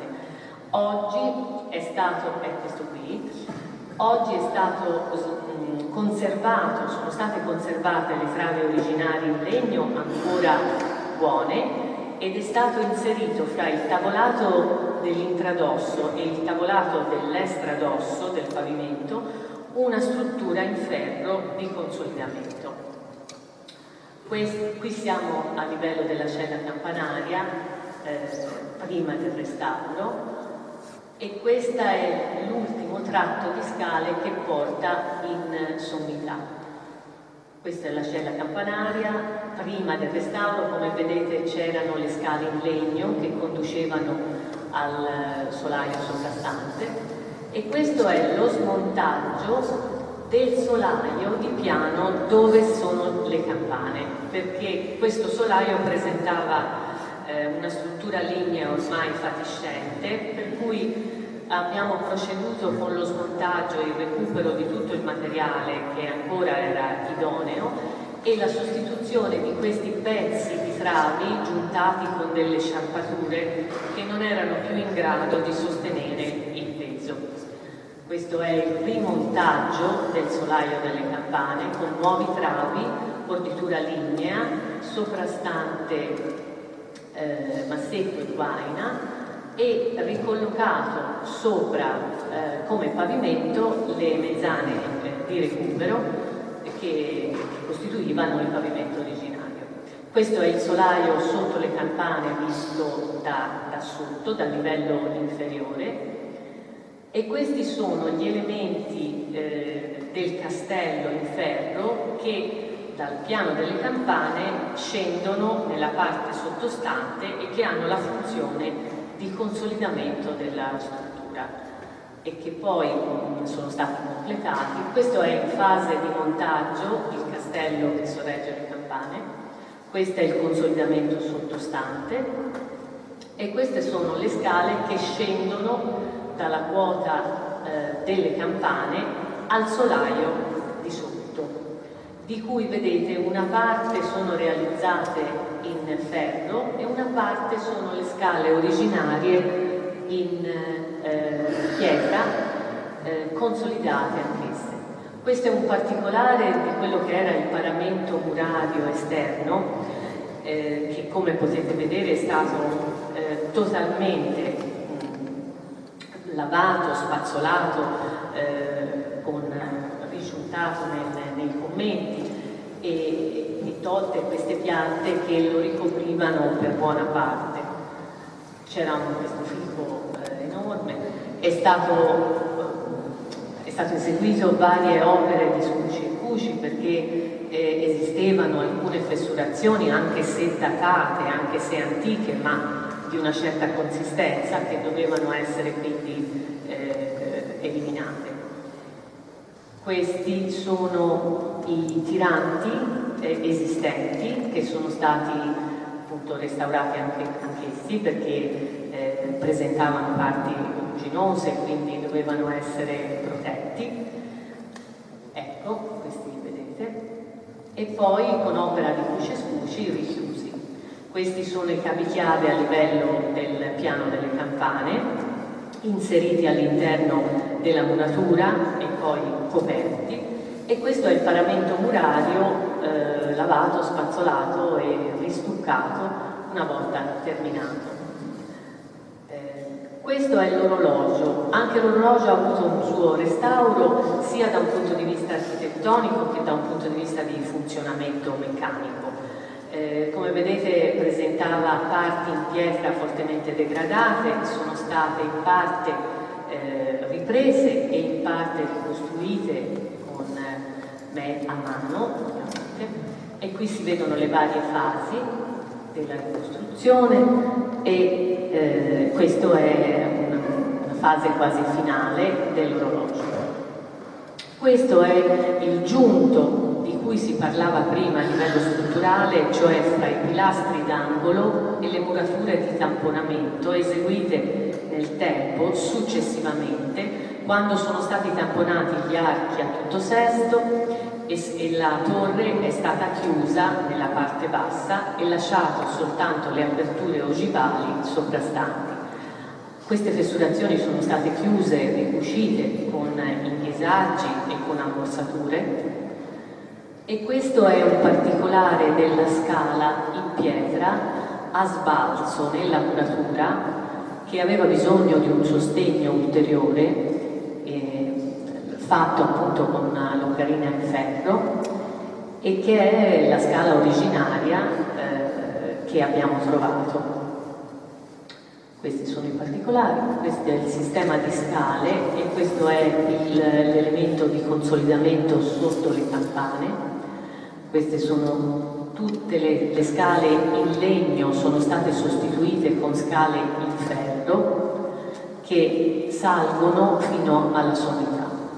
Oggi è stato, è questo qui, oggi è stato mh, conservato, sono state conservate le travi originali in legno ancora buone ed è stato inserito fra il tavolato dell'intradosso e il tavolato dell'estradosso del pavimento una struttura in ferro di consolidamento. Qui siamo a livello della cella campanaria eh, prima del restauro e questo è l'ultimo tratto di scale che porta in sommità. Questa è la cella campanaria, prima del restauro come vedete c'erano le scale in legno che conducevano al solaio sovrastante e questo è lo smontaggio del solaio di piano dove sono le campane, perché questo solaio presentava eh, una struttura lignea ormai fatiscente, per cui abbiamo proceduto con lo smontaggio e il recupero di tutto il materiale che ancora era idoneo e la sostituzione di questi pezzi di travi giuntati con delle sciarpature che non erano più in grado di sostenere il peso. Questo è il primo montaggio del solaio delle campane con nuovi travi, borditura lignea, soprastante eh, massetto e guaina e ricollocato sopra eh, come pavimento le mezzane eh, di recupero che, che costituivano il pavimento originario. Questo è il solaio sotto le campane visto da, da sotto, dal livello inferiore e questi sono gli elementi eh, del castello in ferro che dal piano delle campane scendono nella parte sottostante e che hanno la funzione di consolidamento della struttura. e che poi sono stati completati. Questo è in fase di montaggio, il castello che sorregge le campane, questo è il consolidamento sottostante e queste sono le scale che scendono dalla quota eh, delle campane al solaio di sotto, di cui vedete una parte sono realizzate in ferro e una parte sono le scale originarie in eh, pietra, eh, consolidate anch'esse. Questo è un particolare di quello che era il paramento murario esterno, eh, che come potete vedere è stato eh, totalmente mh, lavato, spazzolato, eh, con, risultato nel, nei commenti e, e tolte queste piante che lo ricoprivano per buona parte. C'era questo fico eh, enorme, è stato, è stato eseguito varie opere di scuci e cuci perché eh, esistevano alcune fessurazioni, anche se datate, anche se antiche, ma di una certa consistenza, che dovevano essere quindi eh, eliminate. Questi sono i tiranti eh, esistenti che sono stati appunto restaurati anche anch'essi perché eh, presentavano parti ruginose, quindi dovevano essere protetti. Ecco, questi li vedete. E poi con opera di cuci e scuci richiusi. Questi sono i capichiave a livello del piano delle campane, inseriti all'interno della muratura e poi coperti. E questo è il paramento murario eh, lavato, spazzolato e ristuccato una volta terminato. Eh, questo è l'orologio. Anche l'orologio ha avuto un suo restauro sia da un punto di vista architettonico che da un punto di vista di funzionamento meccanico. Eh, come vedete presentava parti in pietra fortemente degradate, sono state in parte eh, riprese e in parte ricostruite a mano, ovviamente, e qui si vedono le varie fasi della ricostruzione e eh, questo è una, una fase quasi finale dell'orologio. Questo è il giunto di cui si parlava prima a livello strutturale, cioè fra i pilastri d'angolo e le murature di tamponamento eseguite nel tempo successivamente, quando sono stati tamponati gli archi a tutto sesto e, e la torre è stata chiusa nella parte bassa e lasciato soltanto le aperture ogivali soprastanti. Queste fessurazioni sono state chiuse e ricucite con inghiesaggi e con ammorsature e questo è un particolare della scala in pietra a sbalzo nella muratura che aveva bisogno di un sostegno ulteriore fatto appunto con una longarina in ferro e che è la scala originaria eh, che abbiamo trovato. Questi sono i particolari, questo è il sistema di scale e questo è l'elemento di consolidamento sotto le campane. Queste sono tutte le, le scale in legno, sono state sostituite con scale in ferro che salgono fino alla sommità.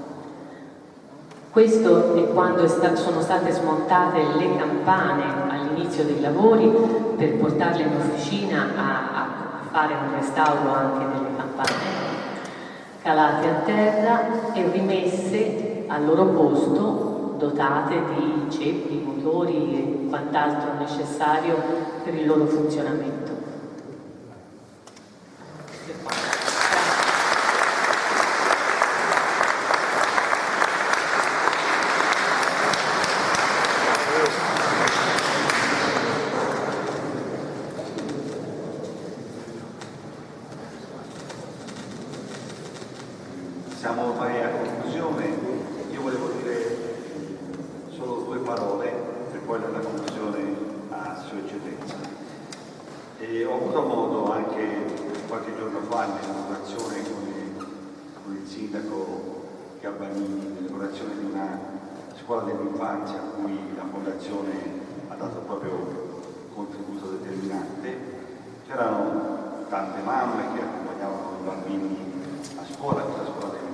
Questo è quando è sta- sono state smontate le campane all'inizio dei lavori per portarle in officina a, a fare un restauro anche delle campane, calate a terra e rimesse al loro posto, dotate di ceppi, motori e quant'altro necessario per il loro funzionamento. Siamo ormai a conclusione, io volevo dire solo due parole per poi dare la conclusione a Sua Eccellenza. E ho avuto modo anche qualche giorno fa nell'inaugurazione con, con il sindaco Gabbanini, nell'inaugurazione di una scuola dell'infanzia a cui la Fondazione ha dato proprio contributo determinante. C'erano tante mamme che accompagnavano i bambini a scuola, questa scuola dell'infanzia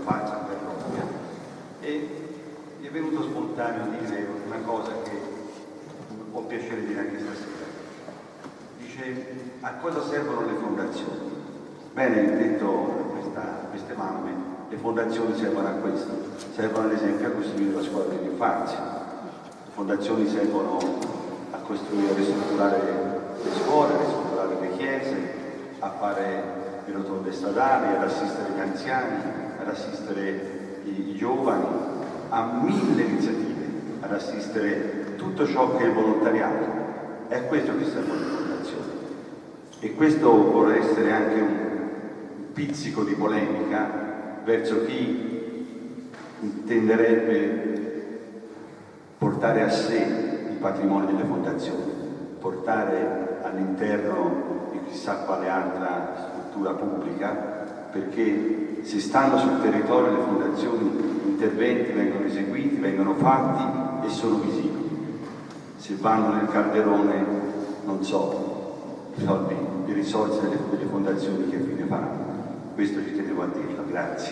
spontaneo dire una cosa che ho piacere di dire anche stasera. Dice, a cosa servono le fondazioni? Bene, detto questa, queste mamme, le fondazioni servono a questo, servono ad esempio a costruire la scuola dell'infanzia, le fondazioni servono a costruire, a ristrutturare le scuole, a ristrutturare le chiese, a fare le rotonde stradali, ad assistere gli anziani, ad assistere i, i giovani, a mille iniziative, ad assistere tutto ciò che è il volontariato. È a questo che servono le fondazioni. E questo vuole essere anche un pizzico di polemica verso chi intenderebbe portare a sé il patrimonio delle fondazioni, portare all'interno di chissà quale altra struttura pubblica, perché se stanno sul territorio le fondazioni, gli interventi vengono eseguiti, vengono fatti e sono visibili. Se vanno nel calderone, non so, i soldi, le risorse delle, delle fondazioni che fine faranno. Questo ci tenevo a dirlo, grazie.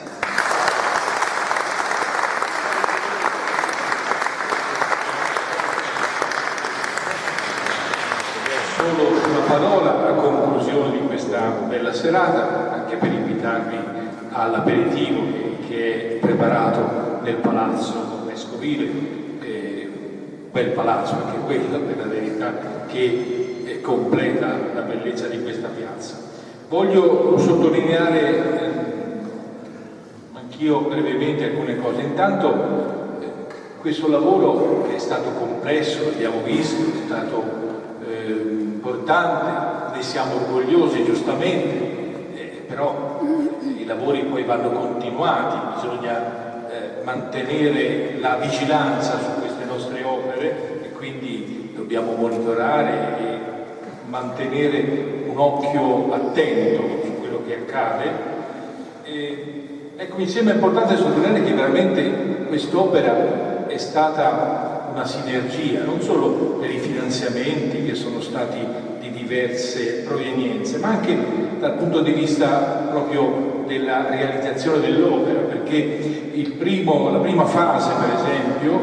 Solo una parola a conclusione di questa bella serata, anche per invitarvi all'aperitivo che è preparato nel Palazzo Vescovile, eh, bel palazzo anche quello, per la verità, che eh, completa la bellezza di questa piazza. Voglio sottolineare eh, anch'io brevemente alcune cose. Intanto eh, questo lavoro che è stato complesso, l'abbiamo visto, è stato eh, importante, ne siamo orgogliosi giustamente, eh, però eh, i lavori poi vanno continuati, bisogna eh, mantenere la vigilanza su queste nostre opere e quindi dobbiamo monitorare e mantenere un occhio attento su quello che accade. E, ecco, mi sembra importante sottolineare che veramente quest'opera è stata una sinergia, non solo per i finanziamenti che sono stati di diverse provenienze, ma anche dal punto di vista proprio della realizzazione dell'opera, perché il primo, la prima fase, per esempio,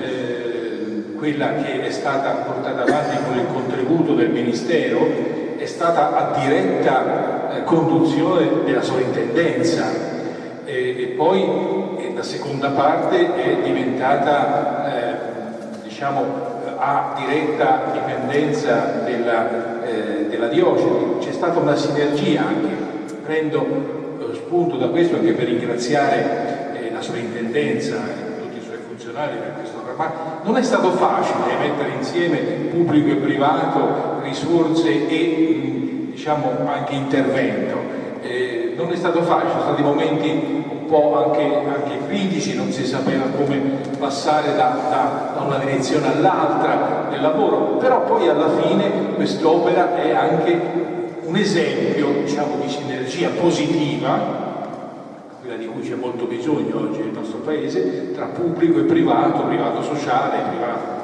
eh, quella che è stata portata avanti con il contributo del Ministero, è stata a diretta eh, conduzione della sovrintendenza e, e poi eh, la seconda parte è diventata eh, diciamo a diretta dipendenza della, eh, della diocesi. C'è stata una sinergia anche, prendo eh, spunto da questo anche per ringraziare eh, la sovrintendenza e tutti i suoi funzionari per questo lavoro. Non è stato facile mettere insieme pubblico e privato, risorse e diciamo anche intervento. Eh, non è stato facile, sono stati momenti un po' anche, anche critici, non si sapeva come passare da, da, da una direzione all'altra del lavoro, però poi alla fine quest'opera è anche un esempio, diciamo, di sinergia positiva, quella di cui c'è molto bisogno oggi nel nostro paese, tra pubblico e privato, privato sociale e privato.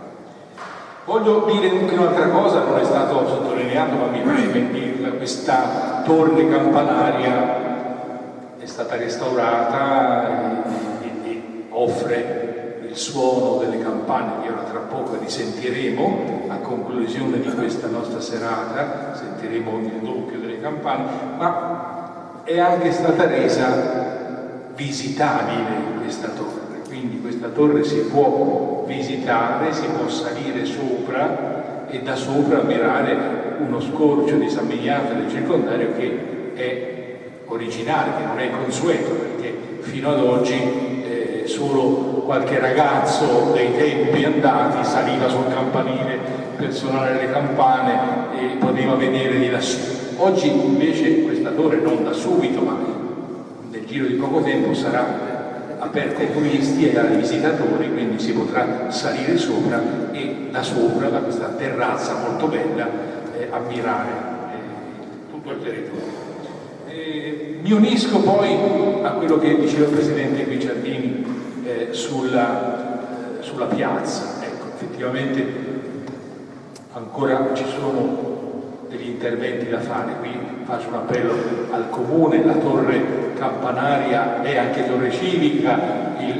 Voglio dire anche un'altra cosa, non è stato sottolineato, ma mi preme dirla: questa torre campanaria è stata restaurata e, e, e offre il suono delle campane che ora tra poco risentiremo a conclusione di questa nostra serata, sentiremo il doppio delle campane, ma è anche stata resa visitabile questa torre. Quindi questa torre si può visitare, si può salire sopra e da sopra ammirare uno scorcio di San Miniato del circondario che è originale, che non è consueto, perché fino ad oggi eh, solo qualche ragazzo dei tempi andati saliva sul campanile per suonare le campane e poteva vedere di lassù. Oggi invece questa torre, non da subito, ma nel giro di poco tempo, sarà aperta ai turisti e ai visitatori, quindi si potrà salire sopra e da sopra, da questa terrazza molto bella, eh, ammirare eh, tutto il territorio. Eh, mi unisco poi a quello che diceva il Presidente Guicciardini eh, sulla, eh, sulla piazza. Ecco, effettivamente ancora ci sono degli interventi da fare. Qui faccio un appello al Comune, la torre campanaria e anche torre civica, il, il,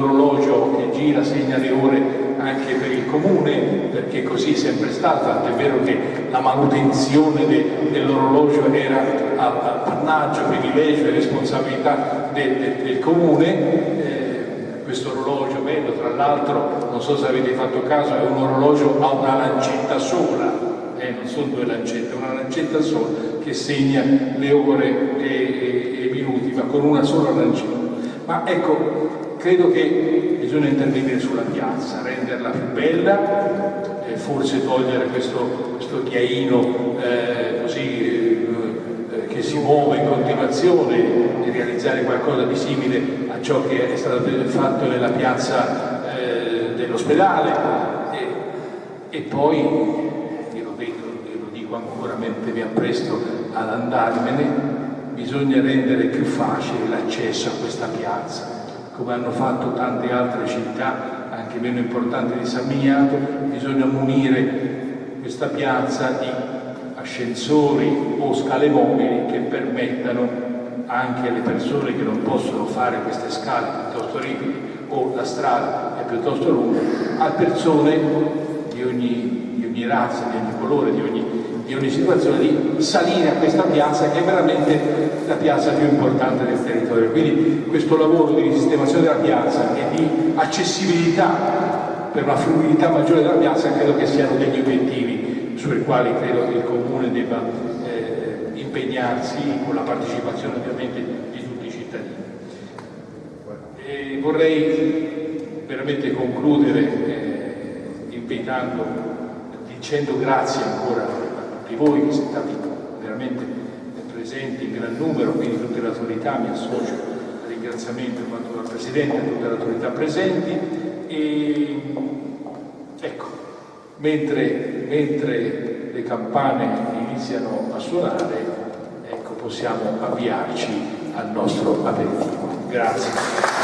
l'orologio che gira segna le ore anche per il comune, perché così è sempre stato, tant'è vero che la manutenzione de, dell'orologio era appannaggio, privilegio e responsabilità de, de, del comune. Eh, questo orologio bello, tra l'altro, non so se avete fatto caso, è un orologio a una lancetta sola. Eh, non sono due lancette, una lancetta sola che segna le ore e, e, e i minuti, ma con una sola lancetta. Ma ecco, credo che bisogna intervenire sulla piazza, renderla più bella, eh, forse togliere questo, questo ghiaino eh, così eh, che si muove in continuazione e realizzare qualcosa di simile a ciò che è stato fatto nella piazza eh, dell'ospedale e, e poi ancora mentre mi appresto ad andarmene, bisogna rendere più facile l'accesso a questa piazza, come hanno fatto tante altre città, anche meno importanti di San Miniato. Bisogna munire questa piazza di ascensori o scale mobili che permettano anche alle persone che non possono fare queste scale piuttosto ripidi o la strada è piuttosto lunga, a persone di ogni, di ogni razza, di ogni colore, di ogni di ogni situazione, di salire a questa piazza che è veramente la piazza più importante del territorio. Quindi questo lavoro di risistemazione della piazza e di accessibilità per una fluidità maggiore della piazza credo che siano degli obiettivi sui quali credo il Comune debba eh, impegnarsi con la partecipazione ovviamente di tutti i cittadini. E vorrei veramente concludere eh, invitando, dicendo grazie ancora di voi che siete stati veramente presenti in gran numero, quindi tutte le autorità, mi associo al ringraziamento fatto dal Presidente a tutte le autorità presenti. E ecco, mentre, mentre le campane iniziano a suonare, ecco, possiamo avviarci al nostro aperitivo. Grazie.